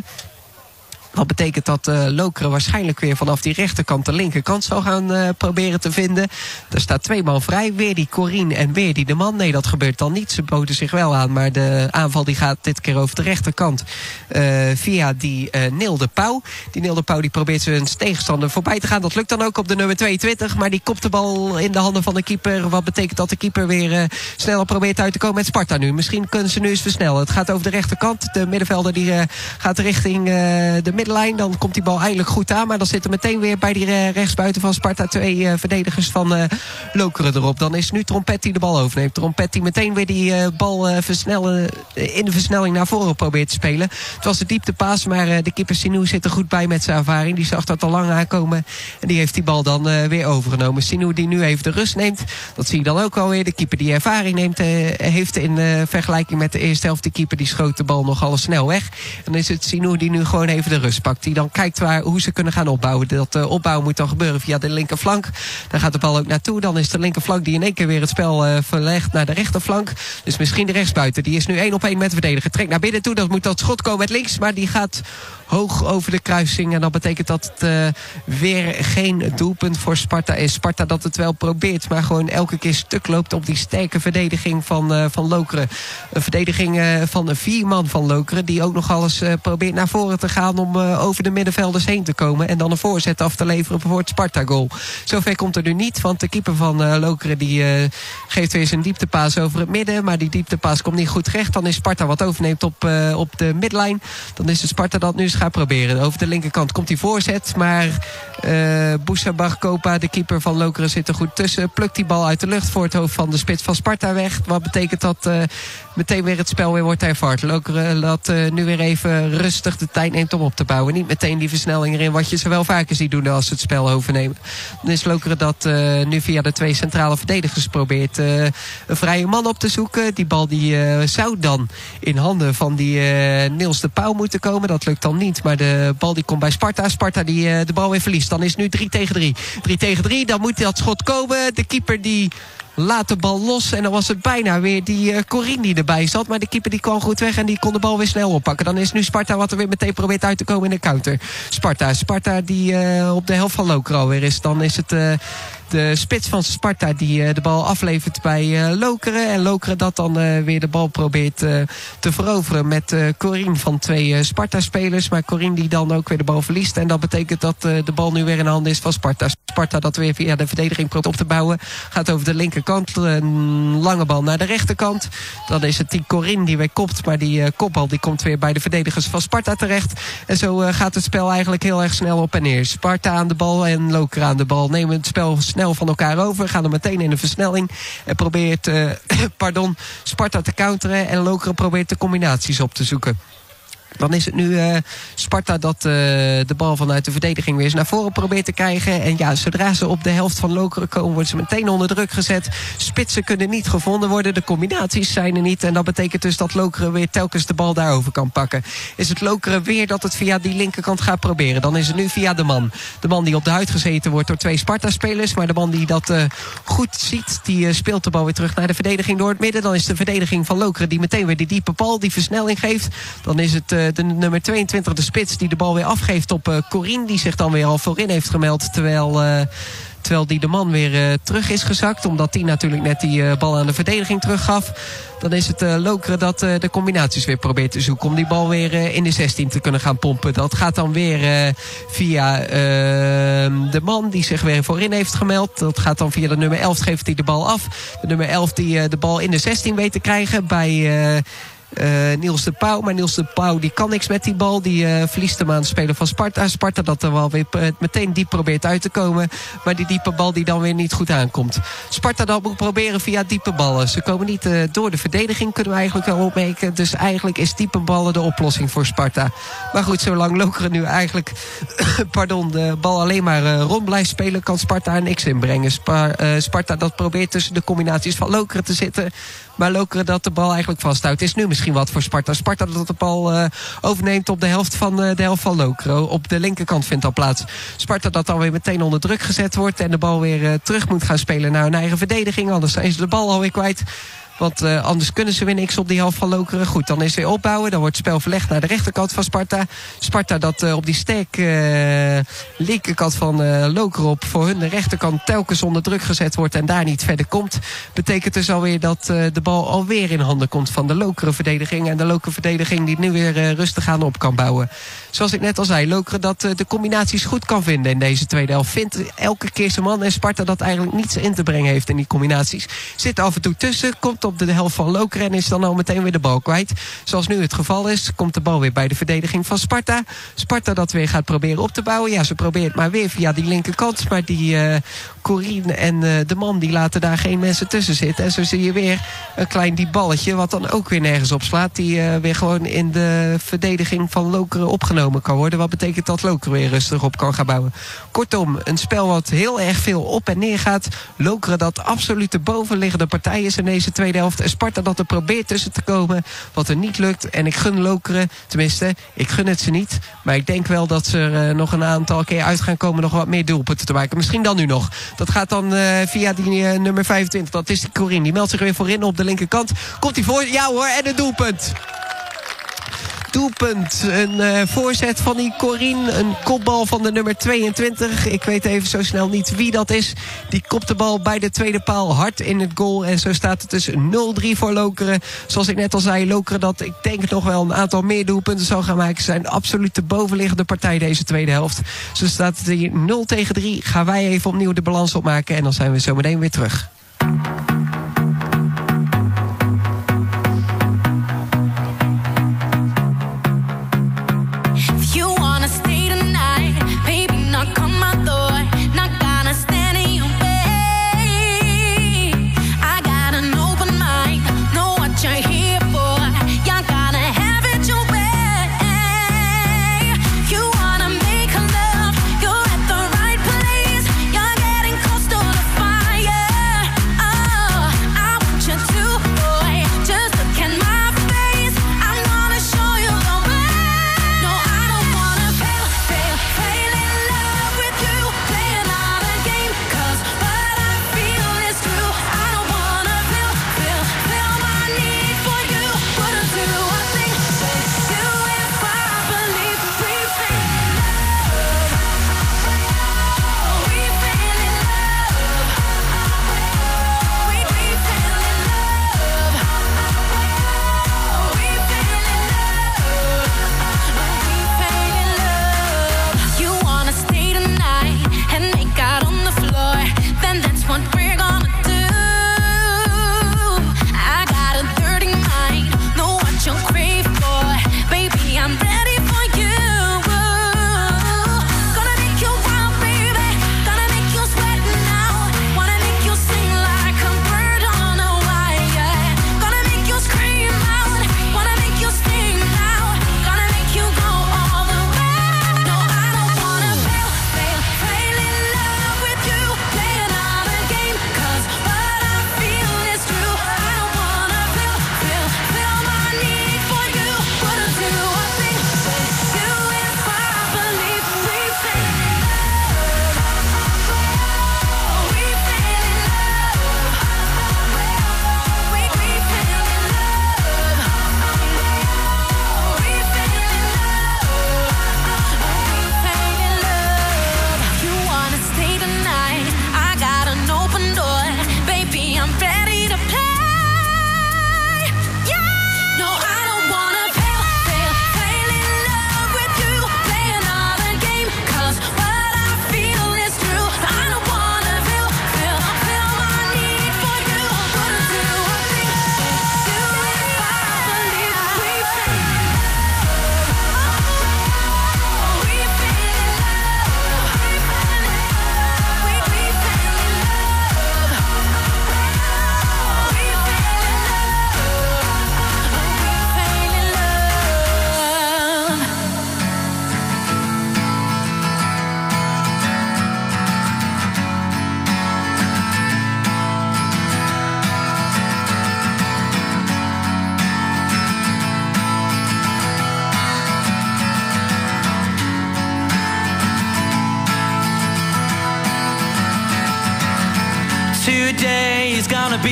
Dat betekent dat Lokeren waarschijnlijk weer vanaf die rechterkant de linkerkant zal gaan proberen te vinden. Er staat 2 man vrij. Weer die Corine en weer die de man. Nee, dat gebeurt dan niet. Ze boden zich wel aan. Maar de aanval die gaat dit keer over de rechterkant. Via die Neil de Pauw. Die Neil de Pauw die probeert zijn tegenstander voorbij te gaan. Dat lukt dan ook op de nummer 22. Maar die kopt de bal in de handen van de keeper. Wat betekent dat de keeper weer sneller probeert uit te komen met Sparta nu. Misschien kunnen ze nu eens versnellen. Het gaat over de rechterkant. De middenvelder die gaat richting de middenlijn. Dan komt die bal eindelijk goed aan. Maar dan zitten meteen weer bij die rechtsbuiten van Sparta 2 verdedigers van Lokeren erop. Dan is nu Trompet die de bal overneemt. Trompet die meteen weer die bal in de versnelling naar voren probeert te spelen. Het was de dieptepaas, maar de keeper Sinou zit er goed bij met zijn ervaring. Die zag dat al lang aankomen. En die heeft die bal dan weer overgenomen. Sinou die nu even de rust neemt. Dat zie je dan ook alweer. De keeper die ervaring heeft in vergelijking met de eerste helft. De keeper die schoot de bal nogal snel weg. En dan is het Sinou die nu gewoon even de rust pakt. Die dan kijkt hoe ze kunnen gaan opbouwen. Dat opbouwen moet dan gebeuren via de linkerflank. Daar gaat de bal ook naartoe. Dan is de linkerflank die in één keer weer het spel verlegt naar de rechterflank. Dus misschien de rechtsbuiten. Die is nu 1-op-1 met de verdediger. Trekt naar binnen toe. Dat moet dat schot komen met links. Maar die gaat hoog over de kruising. En dat betekent dat het weer geen doelpunt voor Sparta is. Sparta dat het wel probeert. Maar gewoon elke keer stuk loopt op die sterke verdediging van Lokeren. Een verdediging van 4 man van Lokeren. Die ook nog alles probeert naar voren te gaan om over de middenvelders heen te komen. En dan een voorzet af te leveren voor het Sparta-goal. Zover komt er nu niet. Want de keeper van Lokeren die geeft weer zijn dieptepaas over het midden. Maar die dieptepaas komt niet goed terecht. Dan is Sparta wat overneemt op de midlijn. Dan is het Sparta dat nu eens gaat proberen. Over de linkerkant komt die voorzet. Maar Boussabar Kopa, de keeper van Lokeren, zit er goed tussen. Plukt die bal uit de lucht voor het hoofd van de spits van Sparta weg. Wat betekent dat meteen weer het spel weer wordt hervat. Lokeren dat nu weer even rustig de tijd neemt om op te bouwen. Niet meteen die versnelling erin wat je ze wel vaker ziet doen als ze het spel overnemen. Dan is Lokeren dat nu via de 2 centrale verdedigers probeert een vrije man op te zoeken. Die bal die zou dan in handen van die Niels de Pauw moeten komen. Dat lukt dan niet, maar de bal die komt bij Sparta. Sparta die de bal weer verliest. Dan is het nu 3 tegen 3. 3 tegen 3, dan moet dat schot komen. De keeper die laat de bal los. En dan was het bijna weer die Corine die erbij zat. Maar de keeper die kwam goed weg en die kon de bal weer snel oppakken. Dan is nu Sparta wat er weer meteen probeert uit te komen in de counter. Sparta die op de helft van Lokeren alweer is. Dan is het de spits van Sparta die de bal aflevert bij Lokeren. En Lokeren dat dan weer de bal probeert te veroveren met Corine van 2 Sparta-spelers. Maar Corine die dan ook weer de bal verliest. En dat betekent dat de bal nu weer in de handen is van Sparta. Sparta dat weer via de verdediging probeert op te bouwen. Gaat over de linkerkant. Een lange bal naar de rechterkant. Dan is het die Corine die weer kopt. Maar die kopbal die komt weer bij de verdedigers van Sparta terecht. En zo gaat het spel eigenlijk heel erg snel op en neer. Sparta aan de bal en Lokeren aan de bal. Nemen het spel snel van elkaar over. Gaan er meteen in de versnelling. En probeert Sparta te counteren. En Lokeren probeert de combinaties op te zoeken. Dan is het nu Sparta dat de bal vanuit de verdediging weer eens naar voren probeert te krijgen. En ja, zodra ze op de helft van Lokeren komen, worden ze meteen onder druk gezet. Spitsen kunnen niet gevonden worden. De combinaties zijn er niet. En dat betekent dus dat Lokeren weer telkens de bal daarover kan pakken. Is het Lokeren weer dat het via die linkerkant gaat proberen. Dan is het nu via de man. De man die op de huid gezeten wordt door 2 Sparta-spelers. Maar de man die dat goed ziet, die speelt de bal weer terug naar de verdediging door het midden. Dan is de verdediging van Lokeren die meteen weer die diepe bal, die versnelling geeft. Dan is het de nummer 22, de spits, die de bal weer afgeeft op Corine. Die zich dan weer al voorin heeft gemeld. Terwijl die de man weer terug is gezakt. Omdat die natuurlijk net die bal aan de verdediging teruggaf. Dan is het Lokeren dat de combinaties weer probeert te zoeken. Om die bal weer in de 16 te kunnen gaan pompen. Dat gaat dan weer via de man die zich weer voorin heeft gemeld. Dat gaat dan via de nummer 11, geeft hij de bal af. De nummer 11 die de bal in de 16 weet te krijgen bij Niels de Pauw. Maar Niels de Pauw die kan niks met die bal. Die verliest hem aan de speler van Sparta. Sparta dat er wel weer meteen diep probeert uit te komen. Maar die diepe bal die dan weer niet goed aankomt. Sparta dat moet proberen via diepe ballen. Ze komen niet door de verdediging, kunnen we eigenlijk wel opmerken. Dus eigenlijk is diepe ballen de oplossing voor Sparta. Maar goed, zolang Lokeren nu eigenlijk de bal alleen maar rond blijft spelen, kan Sparta er niks inbrengen. Sparta dat probeert tussen de combinaties van Lokeren te zitten. Maar Lokeren dat de bal eigenlijk vasthoudt. Is nu misschien wat voor Sparta. Sparta dat de bal overneemt op de helft van Lokeren. Op de linkerkant vindt dat plaats. Sparta dat dan weer meteen onder druk gezet wordt. En de bal weer terug moet gaan spelen naar hun eigen verdediging. Anders zijn ze de bal alweer kwijt. Want anders kunnen ze weer niks op die helft van Lokeren. Goed, dan is het weer opbouwen. Dan wordt het spel verlegd naar de rechterkant van Sparta. Sparta dat op die sterke linkerkant van Lokeren op voor hun de rechterkant telkens onder druk gezet wordt en daar niet verder komt. Betekent dus alweer dat de bal alweer in handen komt van de Lokeren verdediging. En de Lokeren verdediging die nu weer rustig aan op kan bouwen. Zoals ik net al zei, Lokeren dat de combinaties goed kan vinden in deze tweede helft. Vindt elke keer zijn man en Sparta dat eigenlijk niets in te brengen heeft in die combinaties. Zit af en toe tussen, komt op de helft van Lokeren en is dan al meteen weer de bal kwijt. Zoals nu het geval is, komt de bal weer bij de verdediging van Sparta. Sparta dat weer gaat proberen op te bouwen. Ja, ze probeert maar weer via die linkerkant. Maar die Corine en de man die laten daar geen mensen tussen zitten. En zo zie je weer een klein diep balletje wat dan ook weer nergens op slaat. Die weer gewoon in de verdediging van Lokeren opgenomen kan worden. Wat betekent dat Lokeren weer rustig op kan gaan bouwen. Kortom, een spel wat heel erg veel op en neer gaat. Lokeren dat absoluut de bovenliggende partij is in deze tweede helft. En Sparta dat er probeert tussen te komen. Wat er niet lukt. En ik gun Lokeren, tenminste, ik gun het ze niet. Maar ik denk wel dat ze er nog een aantal keer uit gaan komen nog wat meer doelpunten te maken. Misschien dan nu nog. Dat gaat dan via die nummer 25. Dat is die Corine. Die meldt zich weer voorin op de linkerkant. Komt hij voor? Ja hoor, en een doelpunt. Doelpunt. Een voorzet van die Corine. Een kopbal van de nummer 22. Ik weet even zo snel niet wie dat is. Die kopt de bal bij de tweede paal hard in het goal. En zo staat het dus 0-3 voor Lokeren. Zoals ik net al zei, Lokeren dat ik denk nog wel een aantal meer doelpunten zou gaan maken. Ze zijn absoluut de bovenliggende partij deze tweede helft. Zo staat het hier 0-3. Gaan wij even opnieuw de balans opmaken. En dan zijn we zo meteen weer terug. You're at the right place. You're getting close to the fire.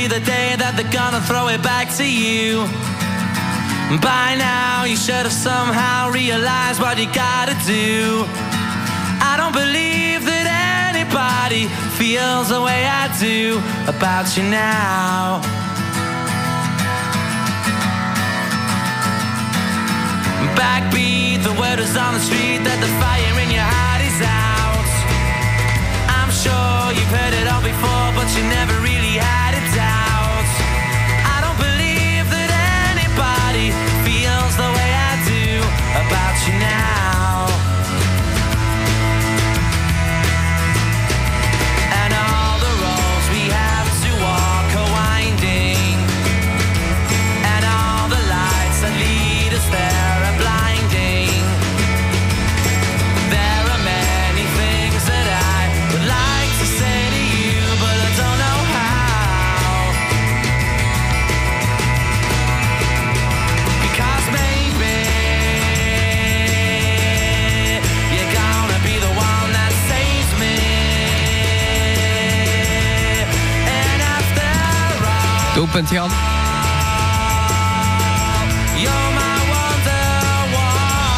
be the day that they're gonna throw it back to you. By now you should have somehow realized what you gotta do. I don't believe that anybody feels the way I do about you now. Backbeat, the word is on the street that the fire in your heart is out. I'm sure you've heard it all before, but you never really had a doubt. I don't believe that anybody feels the way I do about you now. And all the roads we have to walk are winding, and all the lights that lead us there are blinding. There are many things that I would like to say to you, but I don't know how. Because maybe you're gonna be the one that saves me. And after all, Doelpunt Jan. you're my wonderwall.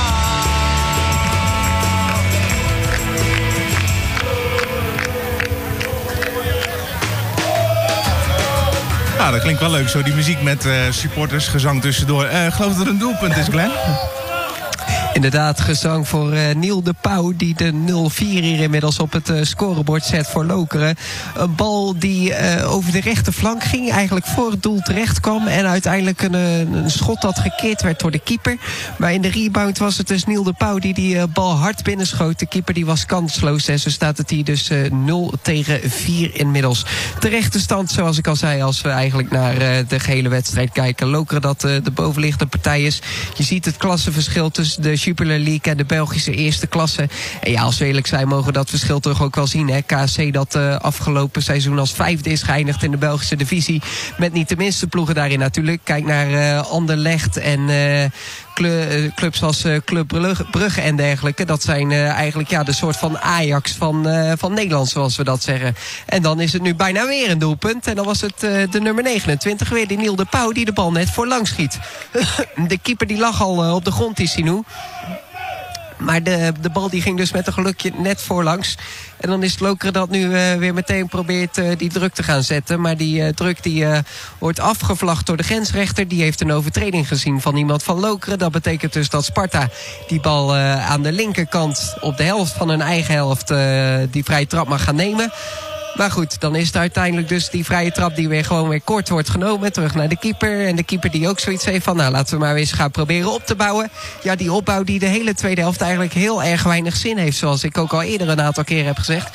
Ja, dat klinkt wel leuk zo, die muziek met supporters, gezang tussendoor. Ik geloof dat er een doelpunt is, Glenn. Inderdaad, gezang voor Niel de Pauw, die de 0-4 hier inmiddels op het scorebord zet voor Lokeren. Een bal die over de rechterflank ging, eigenlijk voor het doel terecht kwam en uiteindelijk een schot dat gekeerd werd door de keeper. Maar in de rebound was het dus Niel de Pauw die bal hard binnenschoot. De keeper die was kansloos en zo staat het hier dus 0-4 inmiddels. Terechte stand, zoals ik al zei, als we eigenlijk naar de gehele wedstrijd kijken. Lokeren dat de bovenliggende partij is. Je ziet het klassenverschil tussen de Jupiler League en de Belgische eerste klasse. En ja, als we eerlijk zijn, mogen we dat verschil toch ook wel zien. Hè? KSC dat afgelopen seizoen als 5e is geëindigd in de Belgische divisie. Met niet de minste ploegen daarin natuurlijk. Kijk naar Anderlecht en clubs als Club Brugge en dergelijke. Dat zijn eigenlijk de soort van Ajax van Nederland, zoals we dat zeggen. En dan is het nu bijna weer een doelpunt. En dan was het de nummer 29 weer, die Niel de Pauw, die de bal net voorlangs schiet. De keeper die lag al op de grond, die Sinou. Maar de bal die ging dus met een gelukje net voorlangs. En dan is het Lokeren dat nu weer meteen probeert die druk te gaan zetten. Maar die druk die wordt afgevlacht door de grensrechter. Die heeft een overtreding gezien van iemand van Lokeren. Dat betekent dus dat Sparta die bal aan de linkerkant op de helft van hun eigen helft die vrije trap mag gaan nemen. Maar goed, dan is het uiteindelijk dus die vrije trap die weer gewoon weer kort wordt genomen. Terug naar de keeper. En de keeper die ook zoiets heeft van, nou, laten we maar eens gaan proberen op te bouwen. Ja, die opbouw die de hele tweede helft eigenlijk heel erg weinig zin heeft. Zoals ik ook al eerder een aantal keren heb gezegd.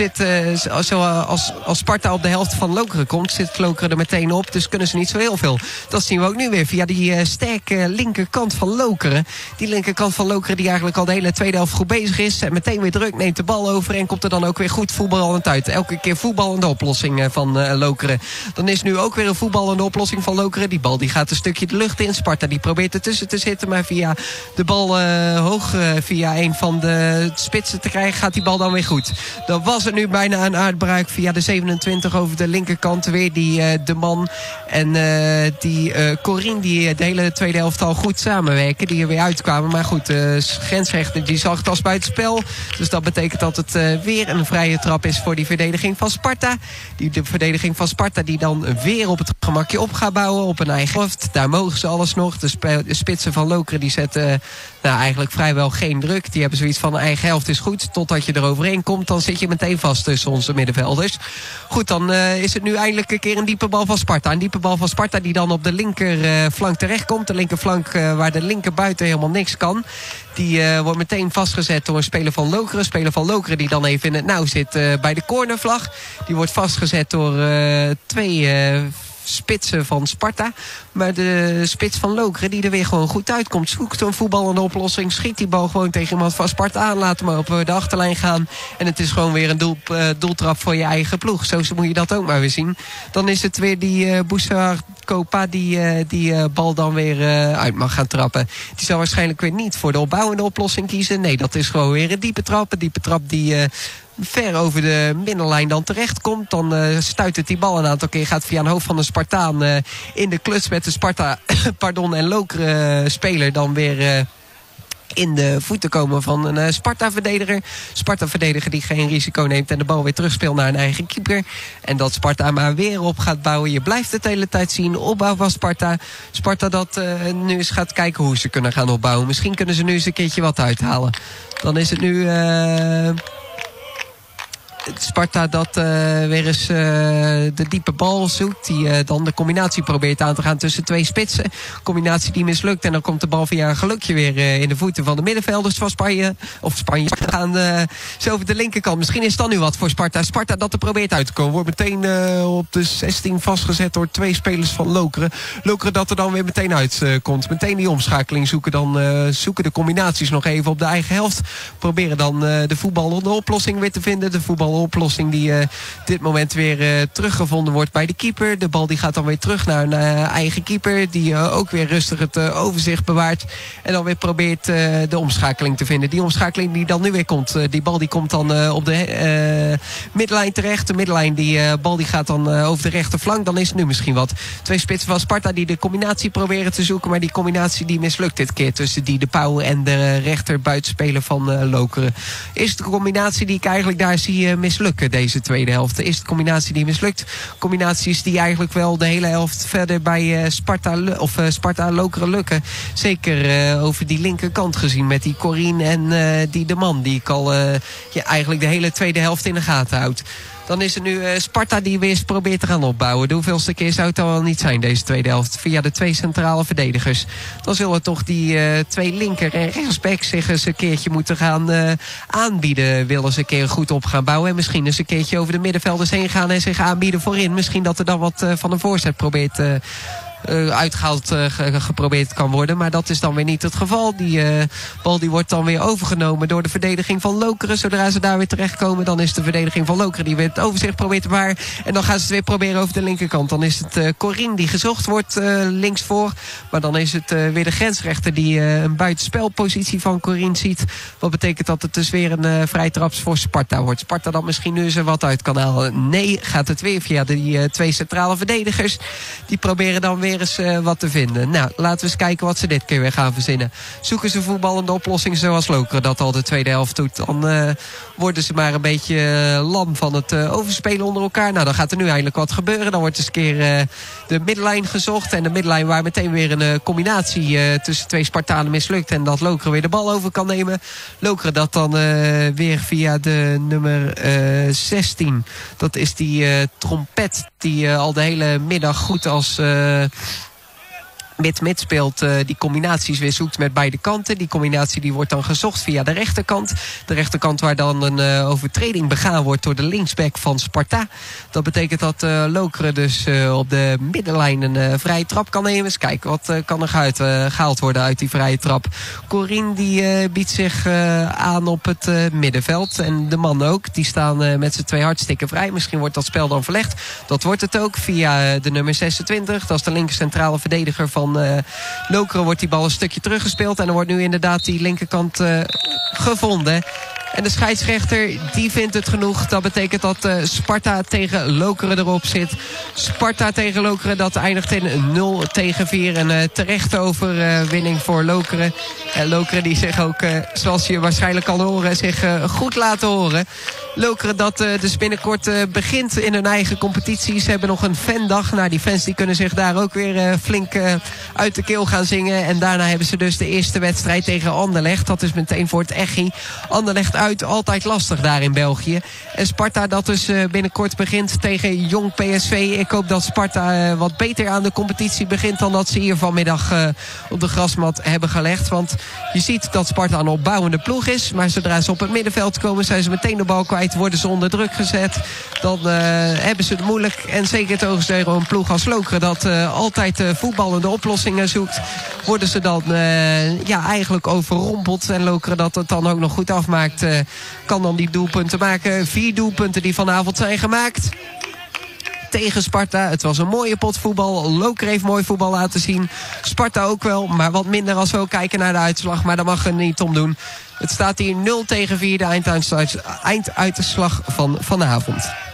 Als Sparta op de helft van Lokeren komt, zit Lokeren er meteen op. Dus kunnen ze niet zo heel veel. Dat zien we ook nu weer via die sterke linkerkant van Lokeren. Die linkerkant van Lokeren die eigenlijk al de hele tweede helft goed bezig is. En meteen weer druk, neemt de bal over en komt er dan ook weer goed voetballend uit. Elke keer voetballende oplossing van Lokeren. Dan is nu ook weer een voetballende oplossing van Lokeren. Die bal die gaat een stukje de lucht in. Sparta die probeert ertussen te zitten. Maar via de bal hoog via een van de spitsen te krijgen, gaat die bal dan weer goed. Dan was het nu bijna een uitbraak via de 27 over de linkerkant. Weer die De Man en die Corinne die de hele tweede helft al goed samenwerken. Die er weer uitkwamen. Maar goed, de grensrechter die zag het als buitenspel. Dus dat betekent dat het weer een vrije trap is voor die verdediging van Sparta. De verdediging van Sparta die dan weer op het gemakje op gaat bouwen op een eigen helft. Daar mogen ze alles nog. De spitsen van Lokeren die zetten eigenlijk vrijwel geen druk. Die hebben zoiets van eigen helft is goed. Totdat je er overheen komt, dan zit je meteen vast tussen onze middenvelders. Goed, dan is het nu eindelijk een keer een diepe bal van Sparta. Een diepe bal van Sparta die dan op de linkerflank terechtkomt. De linkerflank waar de linkerbuiten helemaal niks kan. Die wordt meteen vastgezet door een speler van Lokeren. Een speler van Lokeren die dan even in het nauw zit bij de cornervlag. Die wordt vastgezet door twee spitsen van Sparta. Maar de spits van Lokeren die er weer gewoon goed uitkomt. Zoekt een voetballende oplossing. Schiet die bal gewoon tegen iemand van Sparta aan. Laat hem op de achterlijn gaan. En het is gewoon weer een doeltrap voor je eigen ploeg. Zo moet je dat ook maar weer zien. Dan is het weer die Boussard Copa die bal dan weer uit mag gaan trappen. Die zal waarschijnlijk weer niet voor de opbouwende oplossing kiezen. Nee, dat is gewoon weer een diepe trap. Een diepe trap die ver over de middenlijn dan terecht komt. Dan stuit het die bal een aantal keer. Gaat via een hoofd van de Spartaan in de kluts met de Sparta en Lokeren speler dan weer in de voeten komen van een Sparta-verdediger. Sparta-verdediger die geen risico neemt en de bal weer terugspeelt naar een eigen keeper. En dat Sparta maar weer op gaat bouwen. Je blijft het de hele tijd zien. Opbouw van Sparta. Sparta dat nu eens gaat kijken hoe ze kunnen gaan opbouwen. Misschien kunnen ze nu eens een keertje wat uithalen. Dan is het nu Sparta dat weer eens de diepe bal zoekt. Die dan de combinatie probeert aan te gaan tussen twee spitsen. Combinatie die mislukt. En dan komt de bal via een gelukje weer in de voeten van de middenvelders van Spanje. Gaan zo over de linkerkant. Misschien is het dan nu wat voor Sparta. Sparta dat er probeert uit te komen. Wordt meteen op de 16 vastgezet door twee spelers van Lokeren. Lokeren dat er dan weer meteen uitkomt. Meteen die omschakeling zoeken. Dan zoeken de combinaties nog even op de eigen helft. Proberen dan de voetbal de oplossing weer te vinden. De voetbaloplossing die dit moment weer teruggevonden wordt bij de keeper. De bal die gaat dan weer terug naar een eigen keeper. Die ook weer rustig het overzicht bewaart. En dan weer probeert de omschakeling te vinden. Die omschakeling die dan nu weer komt. Die bal die komt dan op de middenlijn terecht. De middenlijn, die bal die gaat dan over de rechterflank. Dan is het nu misschien wat. Twee spitsen van Sparta die de combinatie proberen te zoeken. Maar die combinatie die mislukt dit keer. Tussen die de Pauw en de rechter buitenspeler van Lokeren. Is de combinatie die ik eigenlijk daar zie mislukken deze tweede helft. Is de combinatie die mislukt. Combinaties die eigenlijk wel de hele helft verder bij Sparta Lokeren lukken. Zeker over die linkerkant gezien met die Corine en die de man die ik al eigenlijk de hele tweede helft in de gaten houd. Dan is er nu Sparta die weer eens probeert te gaan opbouwen. De hoeveelste keer zou het al wel niet zijn deze tweede helft. Via de twee centrale verdedigers. Dan zullen toch die twee linker- en rechtsbacks zich eens een keertje moeten gaan aanbieden. Willen ze een keer goed op gaan bouwen. En misschien eens een keertje over de middenvelders heen gaan en zich aanbieden voorin. Misschien dat er dan wat van een voorzet probeert uitgehaald geprobeerd kan worden. Maar dat is dan weer niet het geval. Die bal die wordt dan weer overgenomen door de verdediging van Lokeren. Zodra ze daar weer terechtkomen, dan is de verdediging van Lokeren die weer het overzicht probeert te bewaren. En dan gaan ze het weer proberen over de linkerkant. Dan is het Corine die gezocht wordt linksvoor. Maar dan is het weer de grensrechter die een buitenspelpositie van Corine ziet. Wat betekent dat het dus weer een vrije traps voor Sparta wordt. Sparta dat misschien nu eens er wat uit kan halen. Nee, gaat het weer via die twee centrale verdedigers. Die proberen dan weer eens wat te vinden. Nou, laten we eens kijken wat ze dit keer weer gaan verzinnen. Zoeken ze voetballende oplossingen zoals Lokeren dat al de tweede helft doet. Dan worden ze maar een beetje lam van het overspelen onder elkaar. Nou, dan gaat er nu eindelijk wat gebeuren. Dan wordt eens een keer de middenlijn gezocht. En de middenlijn waar meteen weer een combinatie tussen twee Spartanen mislukt. En dat Lokeren weer de bal over kan nemen. Lokeren dat dan weer via de nummer 16. Dat is die trompet die al de hele middag goed als mid speelt, die combinaties weer zoekt met beide kanten. Die combinatie die wordt dan gezocht via de rechterkant. De rechterkant waar dan een overtreding begaan wordt door de linksback van Sparta. Dat betekent dat Lokeren dus op de middenlijn een vrije trap kan nemen. Dus kijk, wat kan er gehaald worden uit die vrije trap. Corine die biedt zich aan op het middenveld. En de man ook. Die staan met z'n twee hartstikke vrij. Misschien wordt dat spel dan verlegd. Dat wordt het ook via de nummer 26. Dat is de linker centrale verdediger van Lokeren. Wordt die bal een stukje teruggespeeld. En er wordt nu inderdaad die linkerkant gevonden. En de scheidsrechter die vindt het genoeg. Dat betekent dat Sparta tegen Lokeren erop zit. Sparta tegen Lokeren dat eindigt in 0-4. Een terechte overwinning voor Lokeren. En Lokeren die zich ook, zoals je waarschijnlijk kan horen, zich goed laten horen. Lokeren dat dus binnenkort begint in hun eigen competitie. Ze hebben nog een fandag. Nou, die fans die kunnen zich daar ook weer flink uit de keel gaan zingen. En daarna hebben ze dus de eerste wedstrijd tegen Anderlecht. Dat is meteen voor het Echi. Anderlecht uit, altijd lastig daar in België. En Sparta dat dus binnenkort begint tegen Jong PSV. Ik hoop dat Sparta wat beter aan de competitie begint dan dat ze hier vanmiddag op de grasmat hebben gelegd. Want je ziet dat Sparta een opbouwende ploeg is. Maar zodra ze op het middenveld komen, zijn ze meteen de bal kwijt. Worden ze onder druk gezet. Dan hebben ze het moeilijk. En zeker tegen een ploeg als Lokeren dat altijd voetballende oplossingen zoekt. Worden ze dan eigenlijk overrompeld. En Lokeren dat het dan ook nog goed afmaakt. Kan dan die doelpunten maken. 4 doelpunten die vanavond zijn gemaakt. tegen Sparta. Het was een mooie pot voetbal. Lokeren heeft mooi voetbal laten zien. Sparta ook wel, maar wat minder als we ook kijken naar de uitslag. Maar dat mag er niet om doen. Het staat hier 0-4, de einduitslag van vanavond.